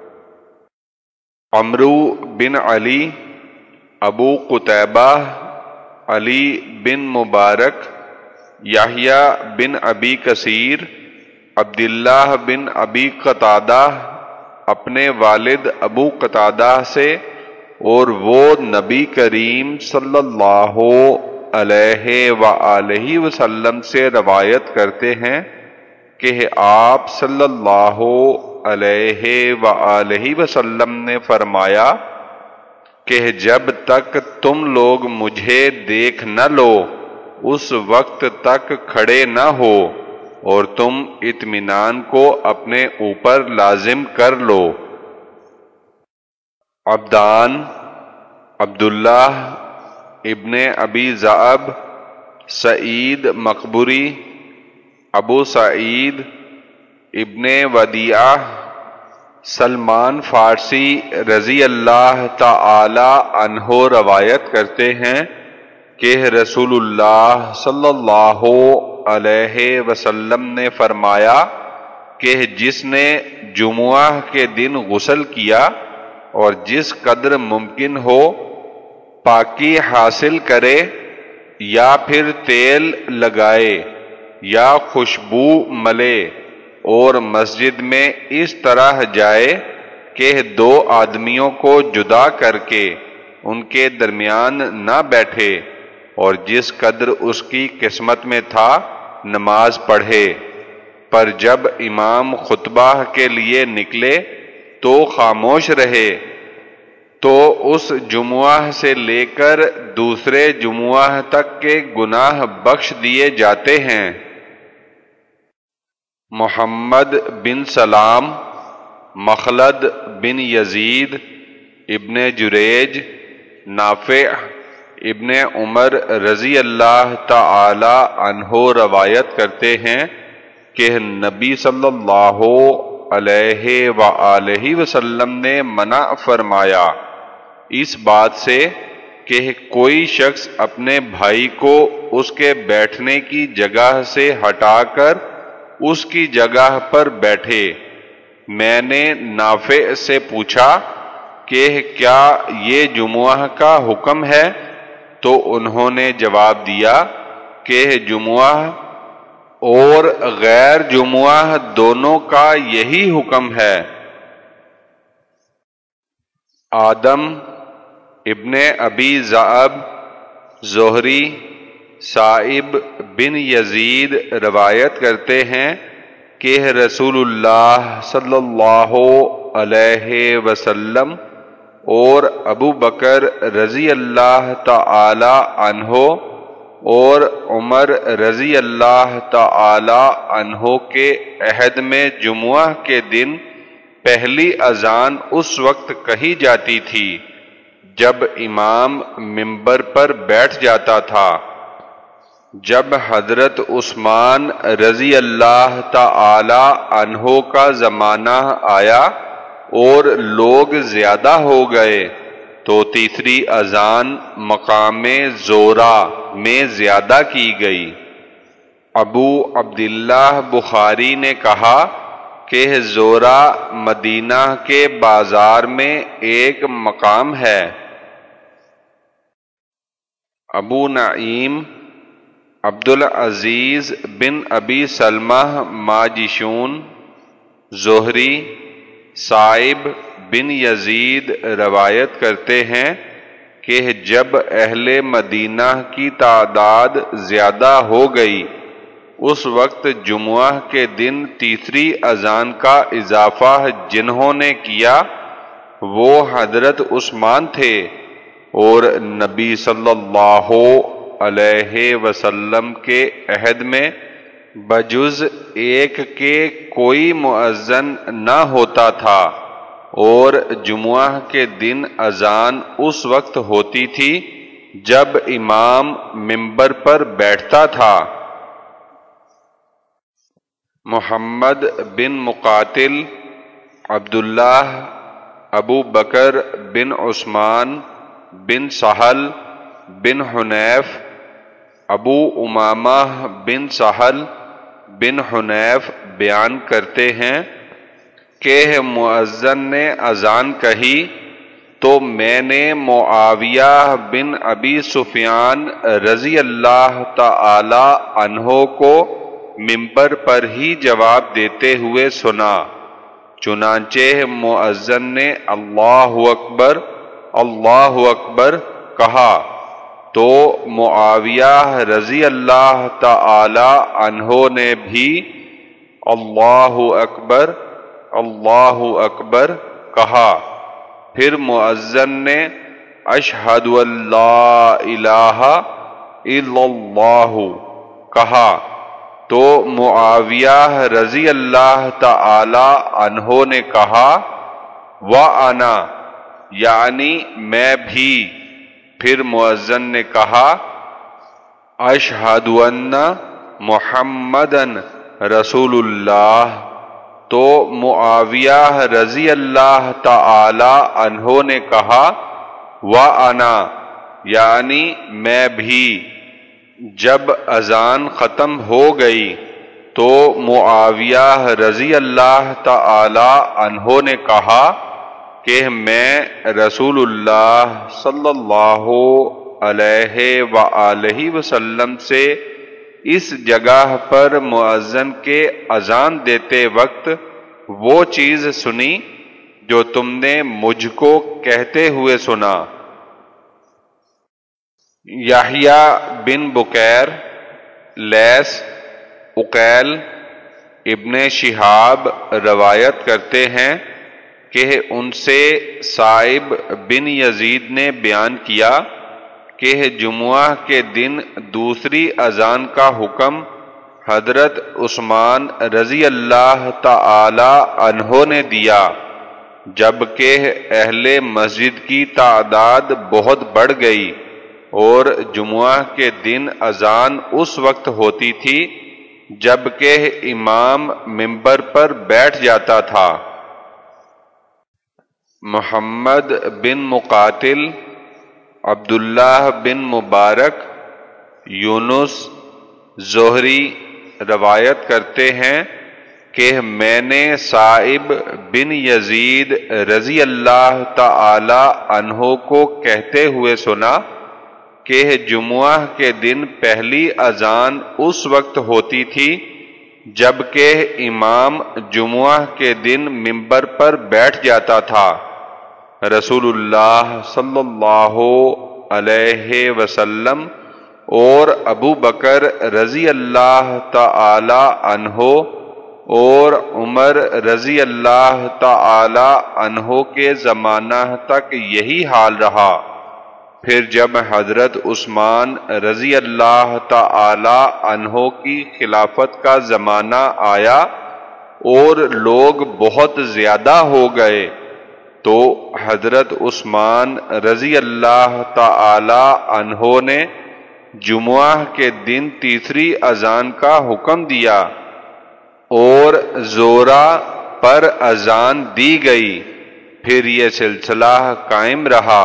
عمرو بن علی، ابو قتیبہ، علی بن مبارک، یحییٰ بن ابی کثیر، عبداللہ بن ابی قتادہ اپنے والد ابو قتادہ سے، اور وہ نبی کریم صلی اللہ علیہ وآلہ وسلم سے روایت کرتے ہیں کہ آپ صلی اللہ علیہ وآلہ وسلم نے فرمایا کہ جب تک تم لوگ مجھے دیکھ نہ لو اس وقت تک کھڑے نہ ہو، اور تم اطمینان کو اپنے اوپر لازم کر لو۔ عبدان، عبداللہ ابن ابی ذئب، سعید مقبری، ابو سعید ابن ودیعہ، سلمان فارسی رضی اللہ تعالی عنہ روایت کرتے ہیں کہ رسول اللہ صلی اللہ علیہ وسلم نے فرمایا کہ جس نے جمعہ کے دن غسل کیا اور جس قدر ممکن ہو پاکی حاصل کرے، یا پھر تیل لگائے یا خوشبو ملے، اور مسجد میں اس طرح جائے کہ دو آدمیوں کو جدا کر کے ان کے درمیان نہ بیٹھے، اور جس قدر اس کی قسمت میں تھا نماز پڑھے، پر جب امام خطبہ کے لیے نکلے تو خاموش رہے، تو اس جمعہ سے لے کر دوسرے جمعہ تک کے گناہ بخش دیے جاتے ہیں۔ محمد بن سلام، مخلد بن یزید، ابن جریج، نافع ابن عمر رضی اللہ تعالی عنہ روایت کرتے ہیں کہ نبی صلی اللہ علیہ وآلہ وسلم نے منع فرمایا اس بات سے کہ کوئی شخص اپنے بھائی کو اس کے بیٹھنے کی جگہ سے ہٹا کر اس کی جگہ پر بیٹھے۔ میں نے نافع سے پوچھا کہ کیا یہ جمعہ کا حکم ہے؟ تو انہوں نے جواب دیا کہ جمعہ اور غیر جمعہ دونوں کا یہی حکم ہے۔ آدم ابن ابی ذئب، زہری، صائب بن یزید روایت کرتے ہیں کہ رسول اللہ صلی اللہ علیہ وسلم اور ابو بکر رضی اللہ تعالی عنہ اور عمر رضی اللہ تعالی عنہ کے عہد میں جمعہ کے دن پہلی اذان اس وقت کہی جاتی تھی جب امام منبر پر بیٹھ جاتا تھا۔ جب حضرت عثمان رضی اللہ تعالی عنہ کا زمانہ آیا اور لوگ زیادہ ہو گئے تو تیسری اذان مقام زورا میں زیادہ کی گئی۔ ابو عبداللہ بخاری نے کہا کہ زورا مدینہ کے بازار میں ایک مقام ہے۔ ابو نعیم عبدالعزیز بن ابی سلمہ ماجشون، زہری، صائب بن یزید روایت کرتے ہیں کہ جب اہل مدینہ کی تعداد زیادہ ہو گئی اس وقت جمعہ کے دن تیسری اذان کا اضافہ جنہوں نے کیا وہ حضرت عثمان تھے، اور نبی صلی اللہ علیہ وسلم کے عہد میں بجز ایک کے کوئی مؤذن نہ ہوتا تھا، اور جمعہ کے دن اذان اس وقت ہوتی تھی جب امام منبر پر بیٹھتا تھا۔ محمد بن مقاتل، عبداللہ، ابو بکر بن عثمان بن سہل بن حنیف، ابو امامہ بن سہل بن حنیف بیان کرتے ہیں کہ مؤذن نے اذان کہی تو میں نے معاویہ بن ابی سفیان رضی اللہ تعالی عنہ کو منبر پر ہی جواب دیتے ہوئے سنا۔ چنانچہ مؤذن نے اللہ اکبر اللہ اکبر کہا تو معاویہ رضی اللہ تعالی عنہ نے بھی اللہ اکبر اللہ اکبر کہا۔ پھر مؤذن نے اشہد ان لا الہ الا اللہ کہا تو معاویہ رضی اللہ تعالی عنہ نے کہا وَأَنَا یعنی میں بھی۔ پھر مؤذن نے کہا اشہد ان محمدن رسول اللہ تو معاویہ رضی اللہ تعالی عنہ نے کہا وَأَنَا یعنی میں بھی۔ جب اذان ختم ہو گئی تو معاویہ رضی اللہ تعالی عنہ نے کہا کہ میں رسول اللہ صلی اللہ علیہ وآلہ وسلم سے اس جگہ پر مؤذن کے اذان دیتے وقت وہ چیز سنی جو تم نے مجھ کو کہتے ہوئے سنا۔ یحییٰ بن بکیر، لیث، عقیل، ابن شہاب روایت کرتے ہیں کہ ان سے صائب بن یزید نے بیان کیا کہ جمعہ کے دن دوسری اذان کا حکم حضرت عثمان رضی اللہ تعالی عنہ نے دیا، جبکہ اہل مسجد کی تعداد بہت بڑھ گئی اور جمعہ کے دن اذان اس وقت ہوتی تھی جبکہ امام منبر پر بیٹھ جاتا تھا۔ محمد بن مقاتل، عبداللہ بن مبارک، یونس، زہری روایت کرتے ہیں کہ میں نے صائب بن یزید رضی اللہ تعالی عنہ کو کہتے ہوئے سنا کہ جمعہ کے دن پہلی اذان اس وقت ہوتی تھی جبکہ امام جمعہ کے دن منبر پر بیٹھ جاتا تھا۔ رسول اللہ صلی اللہ علیہ وسلم اور ابو بکر رضی اللہ تعالی عنہ اور عمر رضی اللہ تعالی عنہ کے زمانہ تک یہی حال رہا۔ پھر جب حضرت عثمان رضی اللہ تعالی عنہ کی خلافت کا زمانہ آیا اور لوگ بہت زیادہ ہو گئے تو حضرت عثمان رضی اللہ تعالی عنہ نے جمعہ کے دن تیسری اذان کا حکم دیا اور زورا پر اذان دی گئی، پھر یہ سلسلہ قائم رہا۔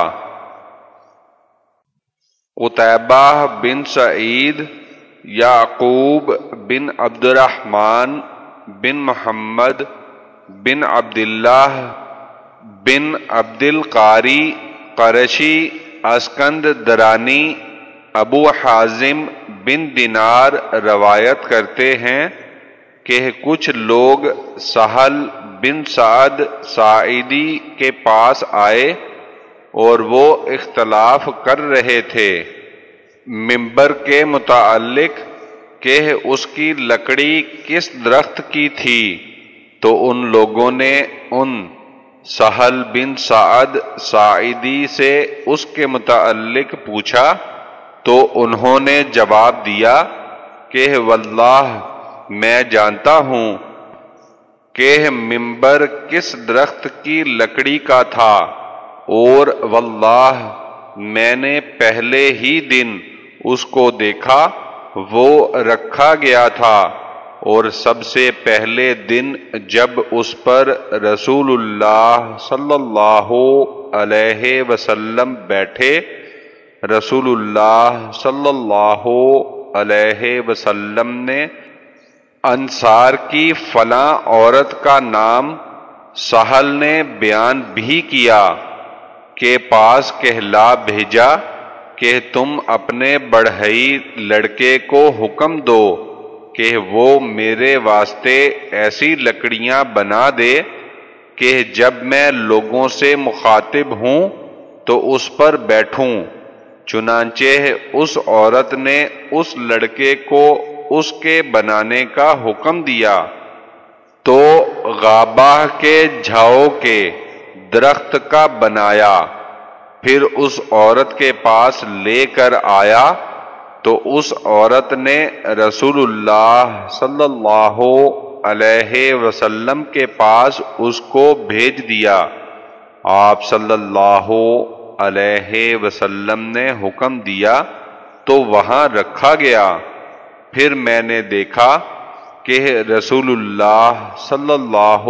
قتیبہ بن سعید، یعقوب بن عبد الرحمن بن محمد بن عبداللہ بن عبد القاری قرشی اسکند درانی ابو حازم بن دینار روایت کرتے ہیں کہ کچھ لوگ سہل بن سعد ساعدی کے پاس آئے اور وہ اختلاف کر رہے تھے منبر کے متعلق کہ اس کی لکڑی کس درخت کی تھی، تو ان لوگوں نے ان سہل بن سعد ساعدی سے اس کے متعلق پوچھا تو انہوں نے جواب دیا کہ واللہ میں جانتا ہوں کہ منبر کس درخت کی لکڑی کا تھا، اور واللہ میں نے پہلے ہی دن اس کو دیکھا وہ رکھا گیا تھا، اور سب سے پہلے دن جب اس پر رسول اللہ صلی اللہ علیہ وسلم بیٹھے، رسول اللہ صلی اللہ علیہ وسلم نے انصار کی فلاں عورت کا نام سہل نے بیان بھی کیا کے پاس کہلا بھیجا کہ تم اپنے بڑھئی لڑکے کو حکم دو کہ وہ میرے واسطے ایسی لکڑیاں بنا دے کہ جب میں لوگوں سے مخاطب ہوں تو اس پر بیٹھوں۔ چنانچہ اس عورت نے اس لڑکے کو اس کے بنانے کا حکم دیا تو غابہ کے جھاؤ کے درخت کا بنایا، پھر اس عورت کے پاس لے کر آیا تو اس عورت نے رسول اللہ صلی اللہ علیہ وسلم کے پاس اس کو بھیج دیا۔ آپ صلی اللہ علیہ وسلم نے حکم دیا تو وہاں رکھا گیا۔ پھر میں نے دیکھا کہ رسول اللہ صلی اللہ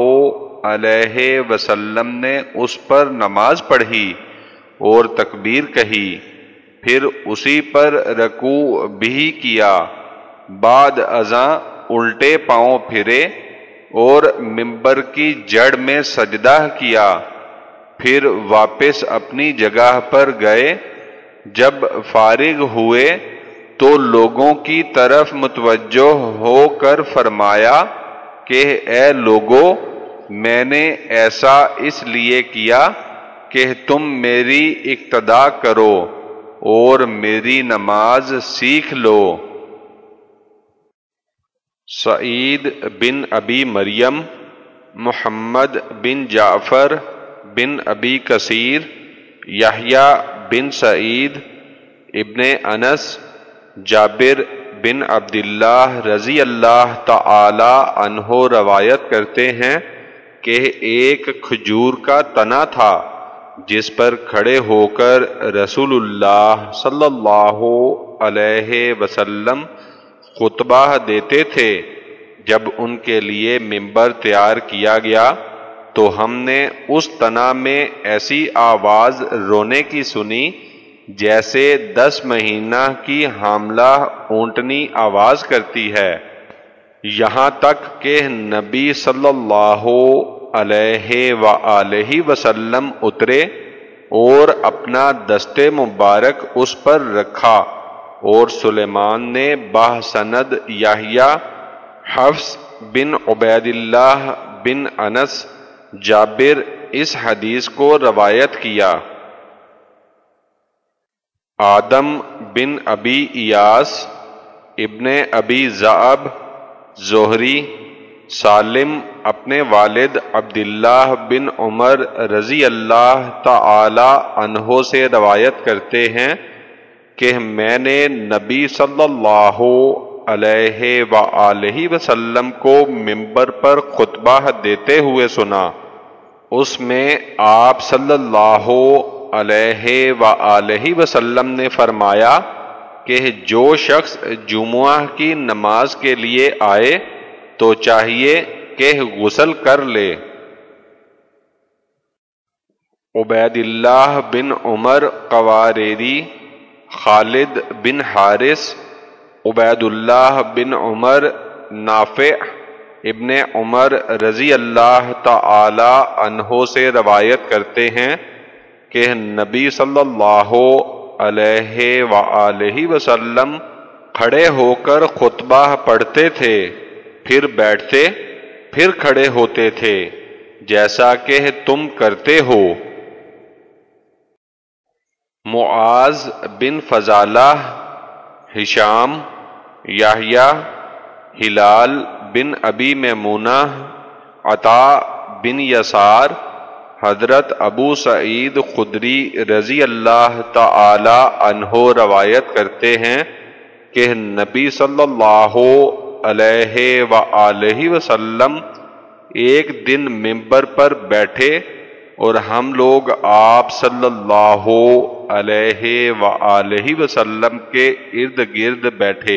علیہ وسلم نے اس پر نماز پڑھی اور تکبیر کہی، پھر اسی پر رکوع بھی کیا، بعد ازاں الٹے پاؤں پھرے اور منبر کی جڑ میں سجدہ کیا، پھر واپس اپنی جگہ پر گئے۔ جب فارغ ہوئے تو لوگوں کی طرف متوجہ ہو کر فرمایا کہ اے لوگو، میں نے ایسا اس لیے کیا کہ تم میری اقتدا کرو اور میری نماز سیکھ لو۔ سعید بن ابی مریم محمد بن جعفر بن ابی کثیر، یحییٰ بن سعید ابن انس، جابر بن عبداللہ رضی اللہ تعالی عنہ روایت کرتے ہیں کہ ایک کھجور کا تنا تھا جس پر کھڑے ہو کر رسول اللہ صلی اللہ علیہ وسلم خطبہ دیتے تھے۔ جب ان کے لیے ممبر تیار کیا گیا تو ہم نے اس تنا میں ایسی آواز رونے کی سنی جیسے 10 مہینہ کی حاملہ اونٹنی آواز کرتی ہے، یہاں تک کہ نبی صلی اللہ علیہ وآلہ وسلم اترے اور اپنا دست مبارک اس پر رکھا، اور سلیمان نے بسند یحییٰ حفص بن عبید اللہ بن انس جابر اس حدیث کو روایت کیا۔ آدم بن ابی ایاس ابن ابی ذئب زہری سالم اپنے والد عبداللہ بن عمر رضی اللہ تعالی عنہ سے روایت کرتے ہیں کہ میں نے نبی صلی اللہ علیہ وآلہ وسلم کو ممبر پر خطبہ دیتے ہوئے سنا۔ اس میں آپ صلی اللہ علیہ وآلہ وسلم نے فرمایا کہ جو شخص جمعہ کی نماز کے لیے آئے تو چاہیے کہ غسل کر لے۔ عبید اللہ بن عمر قواریری، خالد بن حارث، عبید اللہ بن عمر، نافع ابن عمر رضی اللہ تعالی عنہ سے روایت کرتے ہیں کہ نبی صلی اللہ علیہ وآلہ وسلم کھڑے ہو کر خطبہ پڑھتے تھے، پھر بیٹھتے، پھر کھڑے ہوتے تھے، جیسا کہ تم کرتے ہو۔ معاذ بن فضالہ، ہشام، یحییٰ، ہلال بن ابی میمونہ، عطاء بن یسار، حضرت ابو سعید خدری رضی اللہ تعالی عنہ روایت کرتے ہیں کہ نبی صلی اللہ علیہ وآلہ وسلم ایک دن ممبر پر بیٹھے اور ہم لوگ آپ صلی اللہ علیہ وآلہ وسلم کے ارد گرد بیٹھے۔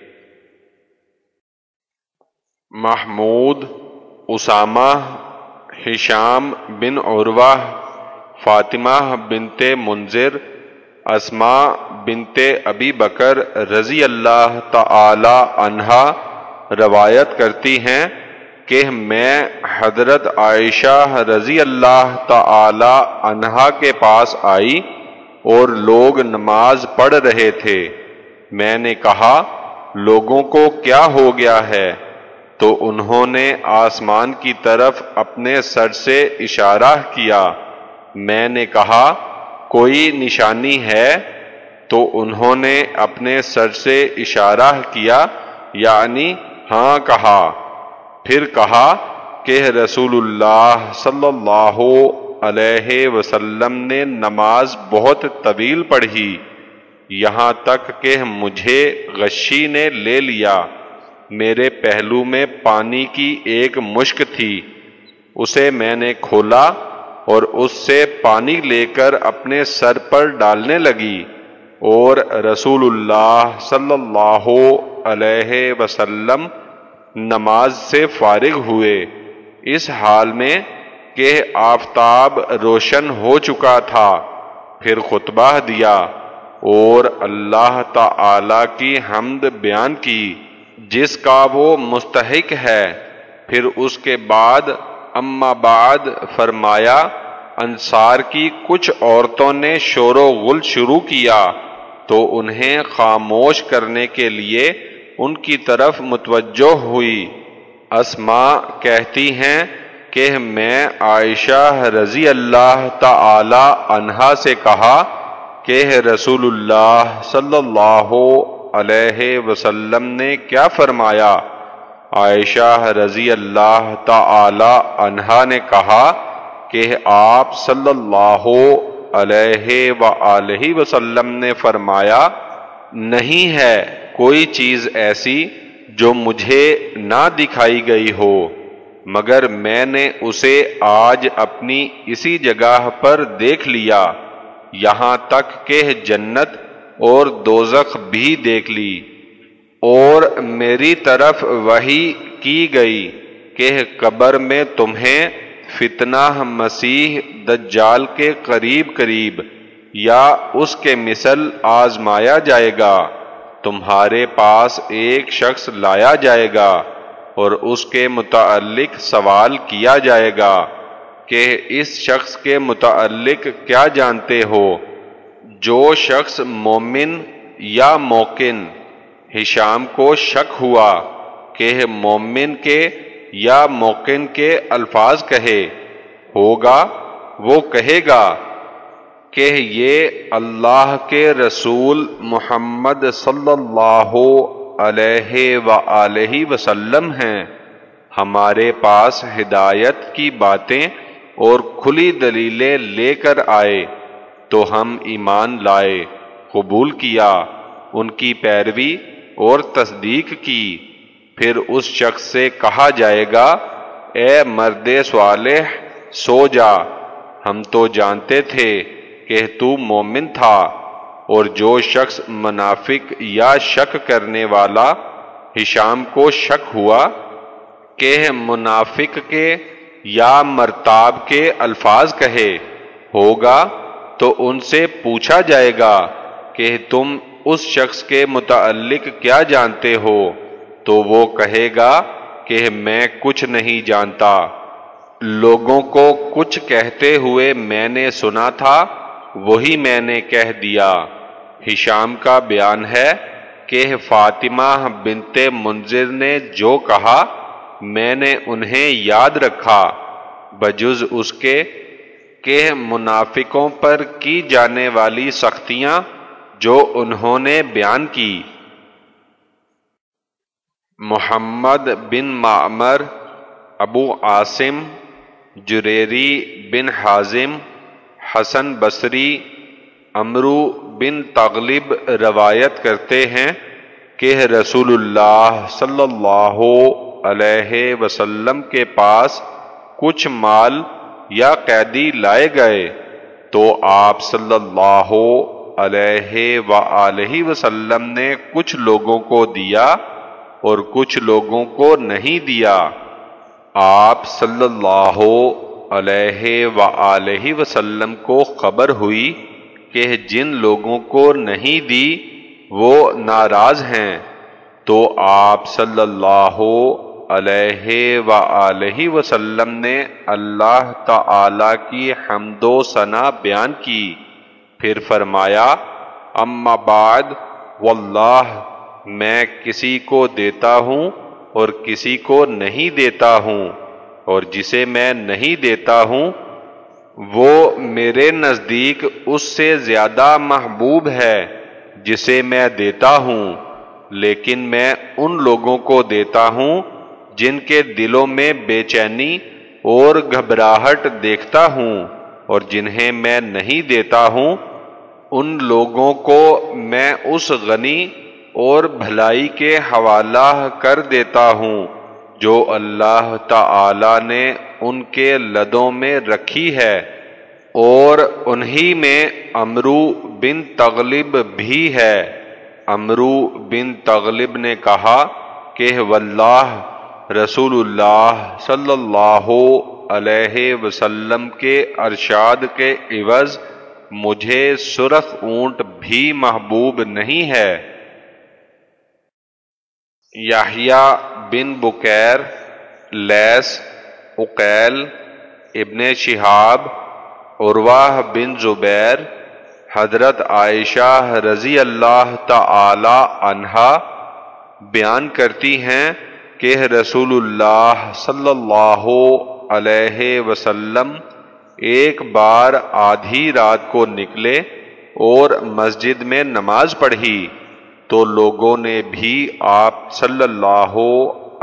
محمود، اسامہ، ہشام بن عروہ، فاطمہ بنت منذر، اسماء بنت ابی بکر رضی اللہ تعالی عنہا روایت کرتی ہیں کہ میں حضرت عائشہ رضی اللہ تعالی عنہا کے پاس آئی اور لوگ نماز پڑھ رہے تھے۔ میں نے کہا لوگوں کو کیا ہو گیا ہے؟ تو انہوں نے آسمان کی طرف اپنے سر سے اشارہ کیا۔ میں نے کہا کوئی نشانی ہے؟ تو انہوں نے اپنے سر سے اشارہ کیا، یعنی ہاں کہا۔ پھر کہا کہ رسول اللہ صلی اللہ علیہ وسلم نے نماز بہت طویل پڑھی، یہاں تک کہ مجھے غشی نے لے لیا۔ میرے پہلو میں پانی کی ایک مشک تھی، اسے میں نے کھولا اور اس سے پانی لے کر اپنے سر پر ڈالنے لگی، اور رسول اللہ صلی اللہ علیہ وسلم نماز سے فارغ ہوئے، اس حال میں کہ آفتاب روشن ہو چکا تھا۔ پھر خطبہ دیا اور اللہ تعالی کی حمد بیان کی جس کا وہ مستحق ہے۔ پھر اس کے بعد اما بعد فرمایا، انصار کی کچھ عورتوں نے شور و غل شروع کیا تو انہیں خاموش کرنے کے لیے ان کی طرف متوجہ ہوئی۔ اسماء کہتی ہیں کہ میں عائشہ رضی اللہ تعالی عنہا سے کہا کہ رسول اللہ صلی اللہ علیہ وسلم نے کیا فرمایا؟ عائشہ رضی اللہ تعالی عنہا نے کہا کہ آپ صلی اللہ علیہ وآلہ وسلم نے فرمایا، نہیں ہے کوئی چیز ایسی جو مجھے نہ دکھائی گئی ہو، مگر میں نے اسے آج اپنی اسی جگہ پر دیکھ لیا، یہاں تک کہ جنت اور دوزخ بھی دیکھ لی، اور میری طرف وحی کی گئی کہ قبر میں تمہیں فتنہ مسیح دجال کے قریب قریب یا اس کے مثل آزمایا جائے گا۔ تمہارے پاس ایک شخص لایا جائے گا اور اس کے متعلق سوال کیا جائے گا کہ اس شخص کے متعلق کیا جانتے ہو؟ جو شخص مومن یا موقن، ہشام کو شک ہوا کہ مومن کے یا موقن کے الفاظ کہے ہوگا، وہ کہے گا کہ یہ اللہ کے رسول محمد صلی اللہ علیہ وآلہ وسلم ہیں، ہمارے پاس ہدایت کی باتیں اور کھلی دلیلیں لے کر آئے تو ہم ایمان لائے، قبول کیا، ان کی پیروی اور تصدیق کی۔ پھر اس شخص سے کہا جائے گا، اے مرد صالح سو جا، ہم تو جانتے تھے کہ تو مومن تھا۔ اور جو شخص منافق یا شک کرنے والا ہشام کو شک ہوا کہ منافق کے یا مرتاب کے الفاظ کہے ہوگا، تو ان سے پوچھا جائے گا کہ تم اس شخص کے متعلق کیا جانتے ہو؟ تو وہ کہے گا کہ میں کچھ نہیں جانتا، لوگوں کو کچھ کہتے ہوئے میں نے سنا تھا، وہی میں نے کہہ دیا۔ ہشام کا بیان ہے کہ فاطمہ بنت منذر نے جو کہا میں نے انہیں یاد رکھا، بجز اس کے کہ منافقوں پر کی جانے والی سختیاں جو انہوں نے بیان کی۔ محمد بن معمر، ابو عاصم، جریری بن حازم، حسن بصری، عمرو بن تغلب روایت کرتے ہیں کہ رسول اللہ صلی اللہ علیہ وسلم کے پاس کچھ مال یا قیدی لائے گئے تو آپ صلی اللہ علیہ وآلہ وسلم نے کچھ لوگوں کو دیا اور کچھ لوگوں کو نہیں دیا۔ آپ صلی اللہ علیہ وآلہ وسلم کو خبر ہوئی کہ جن لوگوں کو نہیں دی وہ ناراض ہیں، تو آپ صلی اللہ علیہ وآلہ وسلم نے اللہ تعالی کی حمد و ثنا بیان کی، پھر فرمایا، اما بعد، واللہ میں کسی کو دیتا ہوں اور کسی کو نہیں دیتا ہوں، اور جسے میں نہیں دیتا ہوں وہ میرے نزدیک اس سے زیادہ محبوب ہے جسے میں دیتا ہوں، لیکن میں ان لوگوں کو دیتا ہوں جن کے دلوں میں بے چینی اور گھبراہٹ دیکھتا ہوں، اور جنہیں میں نہیں دیتا ہوں ان لوگوں کو میں اس غنی اور بھلائی کے حوالہ کر دیتا ہوں جو اللہ تعالی نے ان کے لدوں میں رکھی ہے، اور انہی میں عمرو بن تغلب بھی ہے۔ عمرو بن تغلب نے کہا کہ واللہ رسول اللہ صلی اللہ علیہ وسلم کے ارشاد کے عوض مجھے سرخ اونٹ بھی محبوب نہیں ہے۔ یحییٰ بن بکیر، لیث، عقیل ابن شہاب، عروہ بن زبیر، حضرت عائشہ رضی اللہ تعالی عنہا بیان کرتی ہیں کہ رسول اللہ صلی اللہ علیہ وسلم ایک بار آدھی رات کو نکلے اور مسجد میں نماز پڑھی تو لوگوں نے بھی آپ صلی اللہ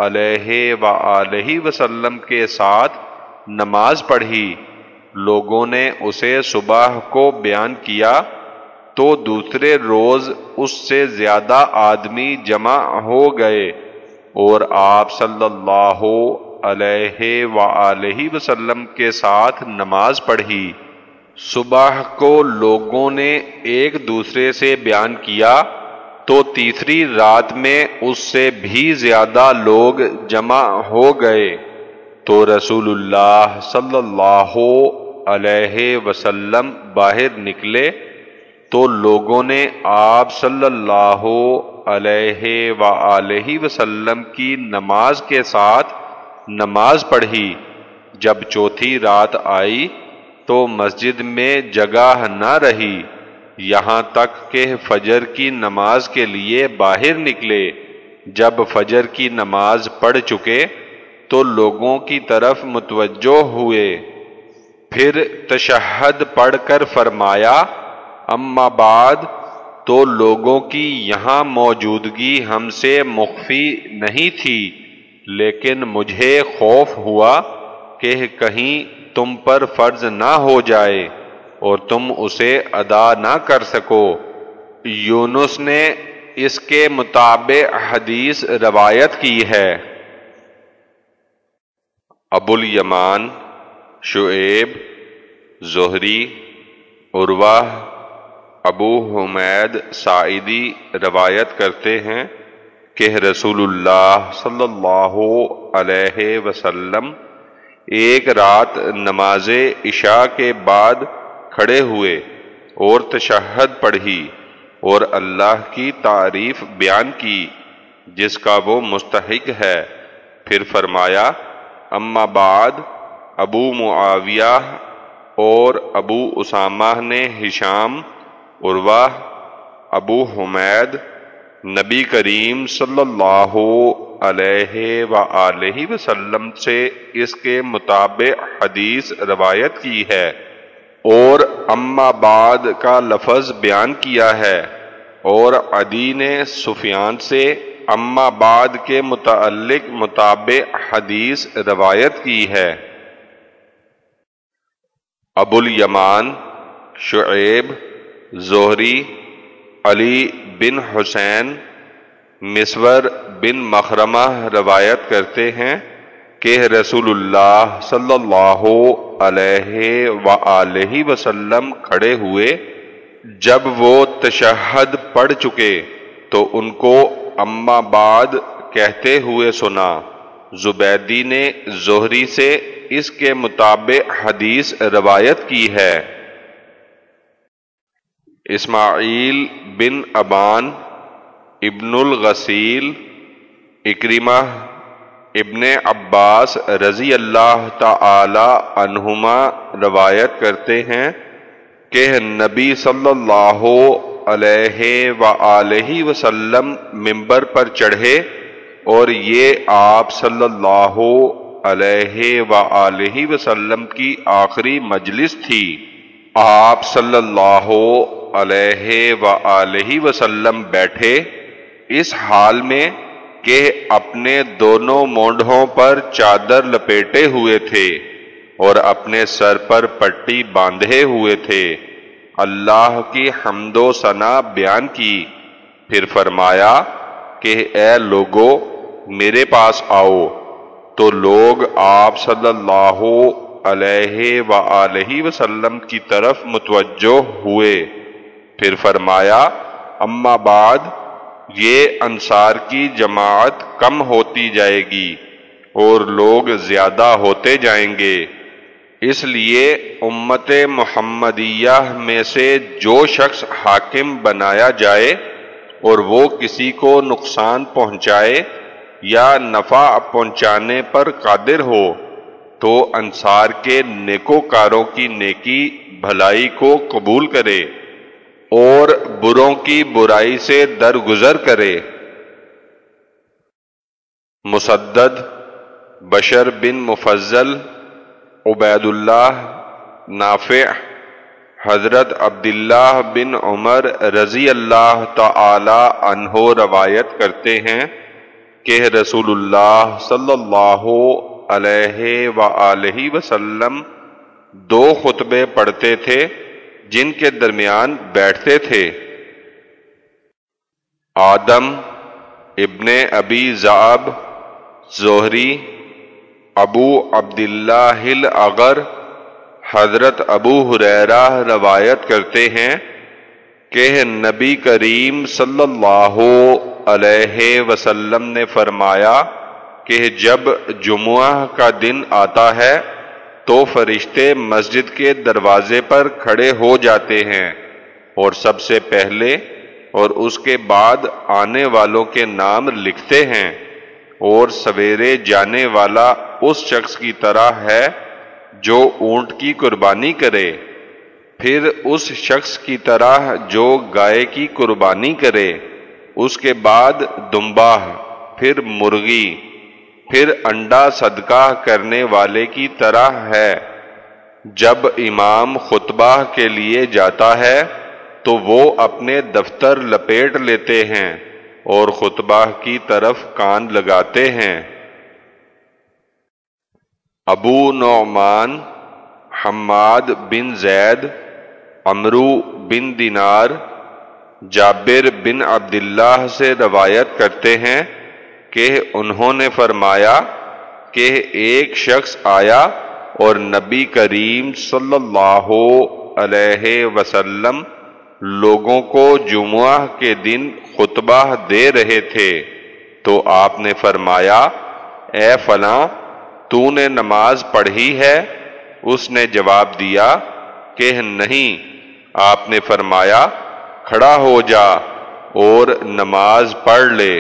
علیہ وآلہ وسلم کے ساتھ نماز پڑھی، لوگوں نے اسے صبح کو بیان کیا تو دوسرے روز اس سے زیادہ آدمی جمع ہو گئے اور آپ صلی اللہ علیہ وآلہ وسلم کے ساتھ نماز پڑھی۔ صبح کو لوگوں نے ایک دوسرے سے بیان کیا تو تیسری رات میں اس سے بھی زیادہ لوگ جمع ہو گئے تو رسول اللہ صلی اللہ علیہ وسلم باہر نکلے تو لوگوں نے آپ صلی اللہ علیہ وآلہ وسلم کی نماز کے ساتھ نماز پڑھی۔ جب چوتھی رات آئی تو مسجد میں جگہ نہ رہی، یہاں تک کہ فجر کی نماز کے لیے باہر نکلے۔ جب فجر کی نماز پڑھ چکے تو لوگوں کی طرف متوجہ ہوئے، پھر تشہد پڑھ کر فرمایا اما بعد، تو لوگوں کی یہاں موجودگی ہم سے مخفی نہیں تھی، لیکن مجھے خوف ہوا کہ کہیں تم پر فرض نہ ہو جائے اور تم اسے ادا نہ کر سکو۔ یونس نے اس کے مطابق حدیث روایت کی ہے۔ ابو الیمان، شعیب، زہری، عروہ، ابو حمید ساعدی روایت کرتے ہیں کہ رسول اللہ صلی اللہ علیہ وسلم ایک رات نماز عشاء کے بعد کھڑے ہوئے اور تشہد پڑھی اور اللہ کی تعریف بیان کی جس کا وہ مستحق ہے، پھر فرمایا اما بعد، ابو معاویہ اور ابو اسامہ نے ہشام، عروہ، ابو حمید نبی کریم صلی اللہ علیہ وآلہ وسلم سے اس کے مطابق حدیث روایت کی ہے اور اما بعد کا لفظ بیان کیا ہے، اور عدی نے سفیان سے اما بعد کے متعلق مطابق حدیث روایت کی ہے۔ ابو الیمان، شعیب، زہری، علی بن حسین، مسور بن مخرمہ روایت کرتے ہیں کہ رسول اللہ صلی اللہ علیہ وآلہ وسلم کھڑے ہوئے، جب وہ تشہد پڑھ چکے تو ان کو اما بعد کہتے ہوئے سنا۔ زبیدی نے زہری سے اس کے مطابق حدیث روایت کی ہے۔ اسماعیل بن ابان، ابن الغسیل، اکرمہ ابن عباس رضی اللہ تعالی عنہما روایت کرتے ہیں کہ نبی صلی اللہ علیہ وآلہ وسلم منبر پر چڑھے اور یہ آپ صلی اللہ علیہ وآلہ وسلم کی آخری مجلس تھی۔ آپ صلی اللہ علیہ وآلہ وسلم بیٹھے اس حال میں کہ اپنے دونوں مونڈھوں پر چادر لپیٹے ہوئے تھے اور اپنے سر پر پٹی باندھے ہوئے تھے، اللہ کی حمد و ثنا بیان کی، پھر فرمایا کہ اے لوگو میرے پاس آؤ، تو لوگ آپ صلی اللہ علیہ وآلہ وسلم کی طرف متوجہ ہوئے، پھر فرمایا اما بعد، یہ انصار کی جماعت کم ہوتی جائے گی اور لوگ زیادہ ہوتے جائیں گے، اس لیے امت محمدیہ میں سے جو شخص حاکم بنایا جائے اور وہ کسی کو نقصان پہنچائے یا نفع پہنچانے پر قادر ہو تو انصار کے نیکوکاروں کی نیکی بھلائی کو قبول کرے اور بروں کی برائی سے درگزر کرے۔ مسدد، بشر بن مفضل، عبید اللہ، نافع، حضرت عبداللہ بن عمر رضی اللہ تعالی عنہ روایت کرتے ہیں کہ رسول اللہ صلی اللہ علیہ وآلہ وسلم 2 خطبے پڑھتے تھے جن کے درمیان بیٹھتے تھے۔ آدم ابن ابی ذئب زہری ابو عبداللہ الاغر حضرت ابو ہریرہ روایت کرتے ہیں کہ نبی کریم صلی اللہ علیہ وسلم نے فرمایا کہ جب جمعہ کا دن آتا ہے تو فرشتے مسجد کے دروازے پر کھڑے ہو جاتے ہیں اور سب سے پہلے اور اس کے بعد آنے والوں کے نام لکھتے ہیں، اور سویرے جانے والا اس شخص کی طرح ہے جو اونٹ کی قربانی کرے، پھر اس شخص کی طرح جو گائے کی قربانی کرے، اس کے بعد دمبہ، پھر مرغی، پھر انڈا صدقہ کرنے والے کی طرح ہے۔ جب امام خطبہ کے لیے جاتا ہے تو وہ اپنے دفتر لپیٹ لیتے ہیں اور خطبہ کی طرف کان لگاتے ہیں۔ ابو نعمان حماد بن زید عمرو بن دینار جابر بن عبداللہ سے روایت کرتے ہیں کہ انہوں نے فرمایا کہ ایک شخص آیا اور نبی کریم صلی اللہ علیہ وسلم لوگوں کو جمعہ کے دن خطبہ دے رہے تھے، تو آپ نے فرمایا اے فلاں تو نے نماز پڑھی ہے؟ اس نے جواب دیا کہ نہیں۔ آپ نے فرمایا کھڑا ہو جا اور نماز پڑھ لے۔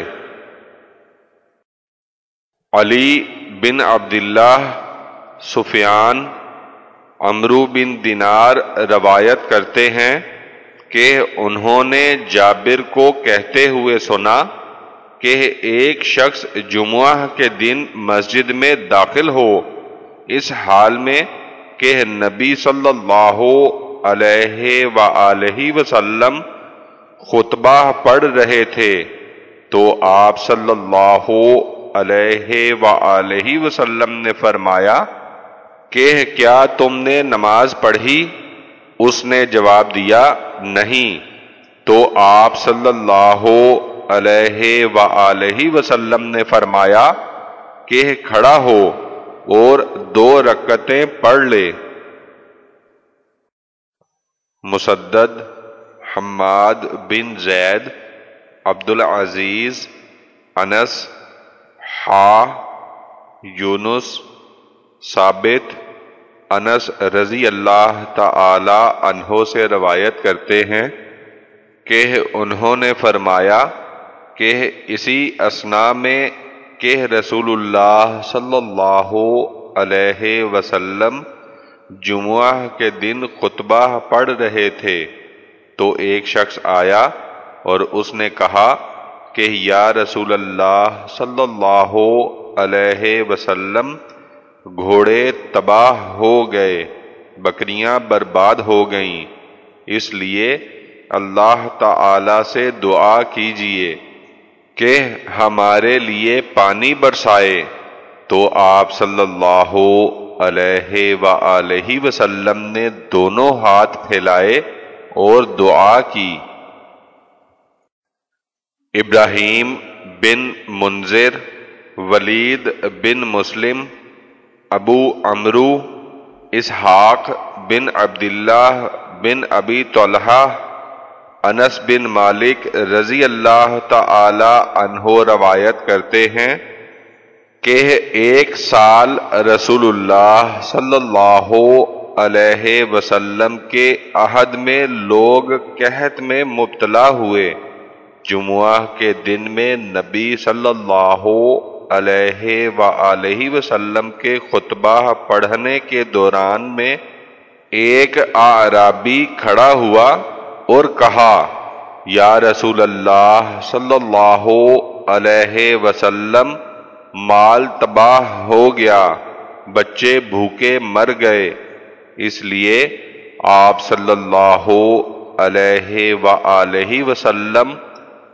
علی بن عبداللہ سفیان عمرو بن دینار روایت کرتے ہیں کہ انہوں نے جابر کو کہتے ہوئے سنا کہ ایک شخص جمعہ کے دن مسجد میں داخل ہو اس حال میں کہ نبی صلی اللہ علیہ وآلہ وسلم خطبہ پڑھ رہے تھے، تو آپ صلی اللہ علیہ وآلہ وسلم نے فرمایا کہ کیا تم نے نماز پڑھی؟ اس نے جواب دیا نہیں۔ تو آپ صلی اللہ علیہ وآلہ وسلم نے فرمایا کہ کھڑا ہو اور 2 رکعتیں پڑھ لے۔ مسدد حماد بن زید عبدالعزیز انس یونس ثابت انس رضی اللہ تعالی عنہ سے روایت کرتے ہیں کہ انہوں نے فرمایا کہ اسی اثناء میں کہ رسول اللہ صلی اللہ علیہ وسلم جمعہ کے دن خطبہ پڑھ رہے تھے تو ایک شخص آیا اور اس نے کہا کہ یا رسول اللہ صلی اللہ علیہ وسلم گھوڑے تباہ ہو گئے، بکریاں برباد ہو گئیں، اس لیے اللہ تعالی سے دعا کیجیے کہ ہمارے لیے پانی برسائے۔ تو آپ صلی اللہ علیہ وآلہ وسلم نے دونوں ہاتھ پھیلائے اور دعا کی۔ ابراہیم بن منذر، ولید بن مسلم، ابو عمرو، اسحاق بن عبداللہ بن ابی طلحہ، انس بن مالک رضی اللہ تعالی عنہ روایت کرتے ہیں کہ ایک سال رسول اللہ صلی اللہ علیہ وسلم کے عہد میں لوگ قحط میں مبتلا ہوئے۔ جمعہ کے دن میں نبی صلی اللہ علیہ وآلہ وسلم کے خطبہ پڑھنے کے دوران میں ایک اعرابی کھڑا ہوا اور کہا یا رسول اللہ صلی اللہ علیہ وسلم مال تباہ ہو گیا، بچے بھوکے مر گئے، اس لیے آپ صلی اللہ علیہ وآلہ وسلم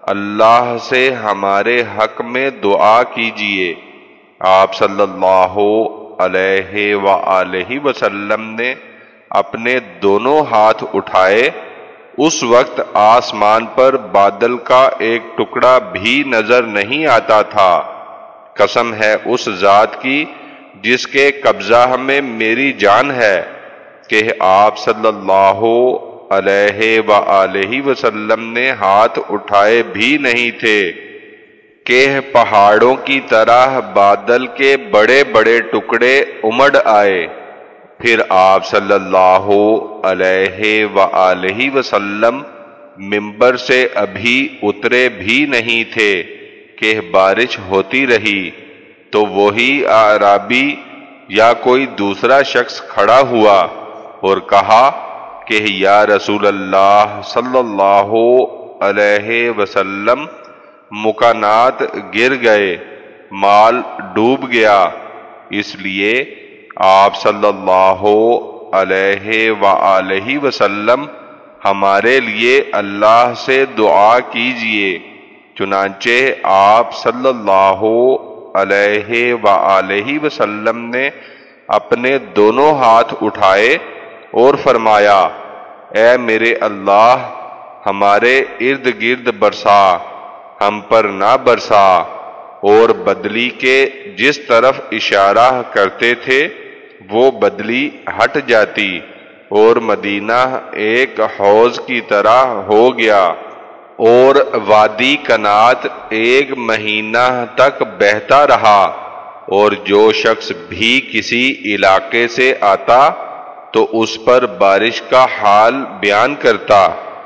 اللہ سے ہمارے حق میں دعا کیجیے۔ آپ صلی اللہ علیہ وآلہ وسلم نے اپنے دونوں ہاتھ اٹھائے۔ اس وقت آسمان پر بادل کا ایک ٹکڑا بھی نظر نہیں آتا تھا۔ قسم ہے اس ذات کی جس کے قبضہ میں میری جان ہے کہ آپ صلی اللہ علیہ وآلہ وسلم نے ہاتھ اٹھائے بھی نہیں تھے کہ پہاڑوں کی طرح بادل کے بڑے بڑے ٹکڑے امڑ آئے۔ پھر آپ صلی اللہ علیہ وآلہ وسلم منبر سے ابھی اترے بھی نہیں تھے کہ بارش ہوتی رہی، تو وہی اعرابی یا کوئی دوسرا شخص کھڑا ہوا اور کہا کہ یا رسول اللہ صلی اللہ علیہ وسلم، مکانات گر گئے، مال ڈوب گیا، اس لیے آپ صلی اللہ علیہ وآلہ وسلم ہمارے لیے اللہ سے دعا کیجیے۔ چنانچہ آپ صلی اللہ علیہ وآلہ وسلم نے اپنے دونوں ہاتھ اٹھائے اور فرمایا، اے میرے اللہ، ہمارے ارد گرد برسا، ہم پر نہ برسا، اور بدلی کے جس طرف اشارہ کرتے تھے وہ بدلی ہٹ جاتی اور مدینہ ایک حوض کی طرح ہو گیا، اور وادی کنات ایک مہینہ تک بہتا رہا، اور جو شخص بھی کسی علاقے سے آتا تو اس پر بارش کا حال بیان کرتا۔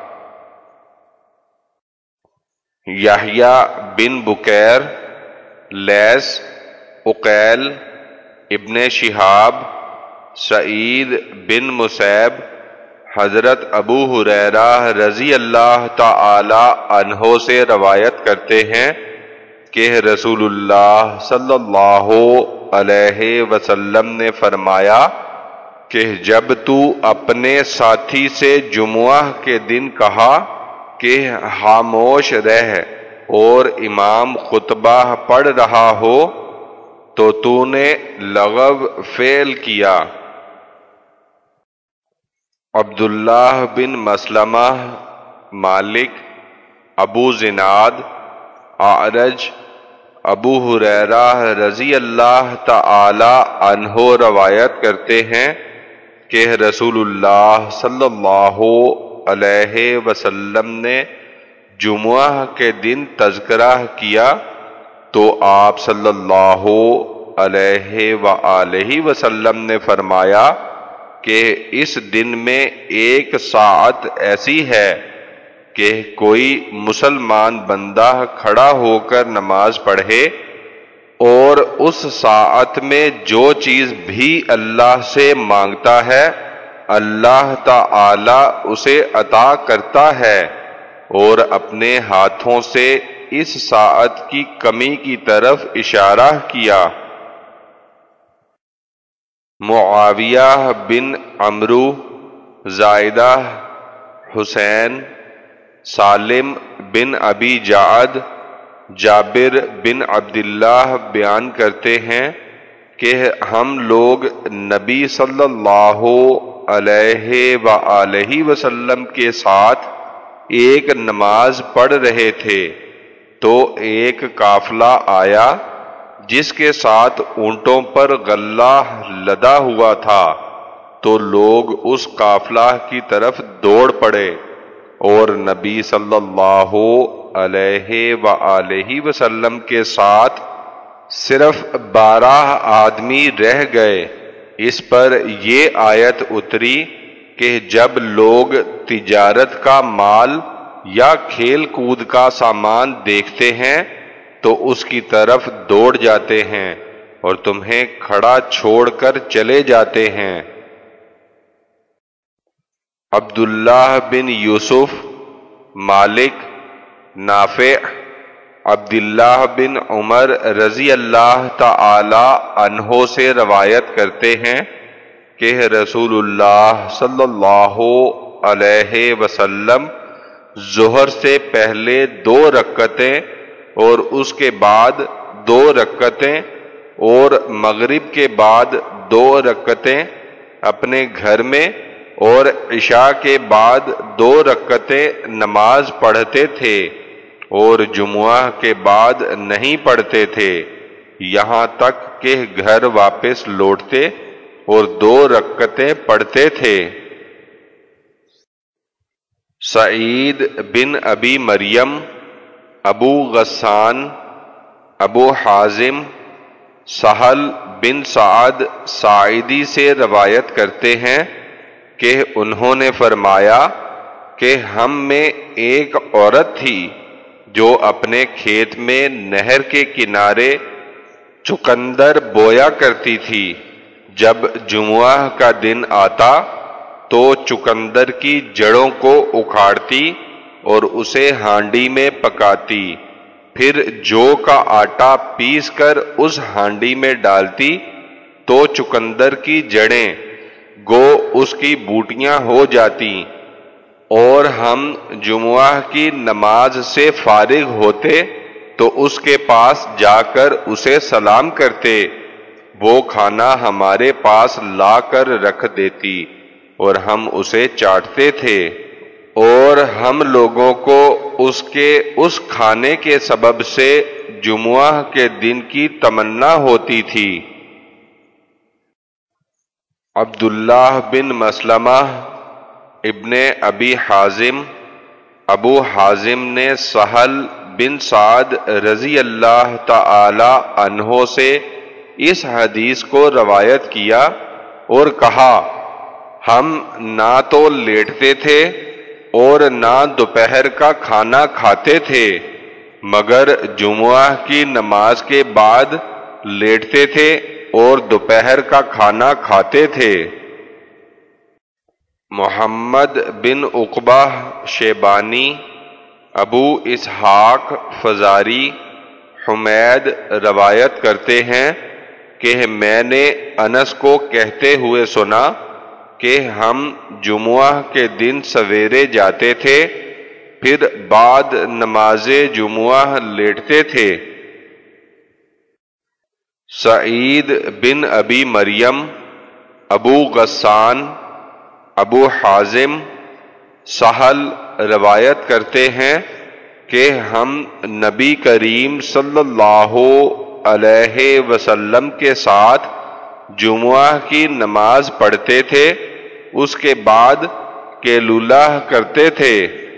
یحییٰ بن بکیر، لیث، عقیل، ابن شہاب، سعید بن مسیب، حضرت ابو ہریرہ رضی اللہ تعالی عنہ سے روایت کرتے ہیں کہ رسول اللہ صلی اللہ علیہ وسلم نے فرمایا کہ جب تو اپنے ساتھی سے جمعہ کے دن کہا کہ خاموش رہ اور امام خطبہ پڑھ رہا ہو تو نے لغو فعل کیا۔ عبداللہ بن مسلمہ، مالک، ابو زناد، اعرج، ابو ہریرہ رضی اللہ تعالی عنہ روایت کرتے ہیں کہ رسول اللہ صلی اللہ علیہ وسلم نے جمعہ کے دن تذکرہ کیا تو آپ صلی اللہ علیہ وآلہ وسلم نے فرمایا کہ اس دن میں ایک ساعت ایسی ہے کہ کوئی مسلمان بندہ کھڑا ہو کر نماز پڑھے اور اس ساعت میں جو چیز بھی اللہ سے مانگتا ہے اللہ تعالی اسے عطا کرتا ہے، اور اپنے ہاتھوں سے اس ساعت کی کمی کی طرف اشارہ کیا۔ معاویہ بن عمرو، زائدہ، حسین، سالم بن ابی جعد، جابر بن عبداللہ بیان کرتے ہیں کہ ہم لوگ نبی صلی اللہ علیہ وآلہ وسلم کے ساتھ ایک نماز پڑھ رہے تھے تو ایک قافلہ آیا جس کے ساتھ اونٹوں پر غلہ لدا ہوا تھا، تو لوگ اس قافلہ کی طرف دوڑ پڑے اور نبی صلی اللہ علیہ وآلہ وسلم کے ساتھ صرف 12 آدمی رہ گئے۔ اس پر یہ آیت اتری کہ جب لوگ تجارت کا مال یا کھیل کود کا سامان دیکھتے ہیں تو اس کی طرف دوڑ جاتے ہیں اور تمہیں کھڑا چھوڑ کر چلے جاتے ہیں۔ عبداللہ بن یوسف، مالک، نافع، عبداللہ بن عمر رضی اللہ تعالی عنہ سے روایت کرتے ہیں کہ رسول اللہ صلی اللہ علیہ وسلم ظہر سے پہلے 2 رکعتیں اور اس کے بعد 2 رکعتیں اور مغرب کے بعد 2 رکعتیں اپنے گھر میں اور عشاء کے بعد 2 رکعتیں نماز پڑھتے تھے اور جمعہ کے بعد نہیں پڑھتے تھے، یہاں تک کہ گھر واپس لوٹتے اور 2 رکعتیں پڑھتے تھے۔ سعید بن ابی مریم، ابو غسان، ابو حازم، سہل بن سعد ساعدی سے روایت کرتے ہیں کہ انہوں نے فرمایا کہ ہم میں ایک عورت تھی جو اپنے کھیت میں نہر کے کنارے چقندر بویا کرتی تھی۔ جب جمعہ کا دن آتا تو چقندر کی جڑوں کو اکھاڑتی اور اسے ہانڈی میں پکاتی، پھر جو کا آٹا پیس کر اس ہانڈی میں ڈالتی تو چقندر کی جڑیں گو اس کی بوٹیاں ہو جاتی، اور ہم جمعہ کی نماز سے فارغ ہوتے تو اس کے پاس جا کر اسے سلام کرتے، وہ کھانا ہمارے پاس لا کر رکھ دیتی اور ہم اسے چاٹتے تھے، اور ہم لوگوں کو اس کے اس کھانے کے سبب سے جمعہ کے دن کی تمنا ہوتی تھی۔ عبداللہ بن مسلمہ ابن ابی حازم، ابو حازم نے سہل بن سعد رضی اللہ تعالی عنہ سے اس حدیث کو روایت کیا اور کہا، ہم نہ تو لیٹتے تھے اور نہ دوپہر کا کھانا کھاتے تھے، مگر جمعہ کی نماز کے بعد لیٹتے تھے اور دوپہر کا کھانا کھاتے تھے۔ محمد بن عقبہ شیبانی، ابو اسحاق فزاری، حمید روایت کرتے ہیں کہ میں نے انس کو کہتے ہوئے سنا کہ ہم جمعہ کے دن سویرے جاتے تھے، پھر بعد نماز جمعہ لیٹتے تھے۔ سعید بن ابی مریم، ابو غسان، ابو حازم، سہل روایت کرتے ہیں کہ ہم نبی کریم صلی اللہ علیہ وسلم کے ساتھ جمعہ کی نماز پڑھتے تھے، اس کے بعد قیلولہ کرتے تھے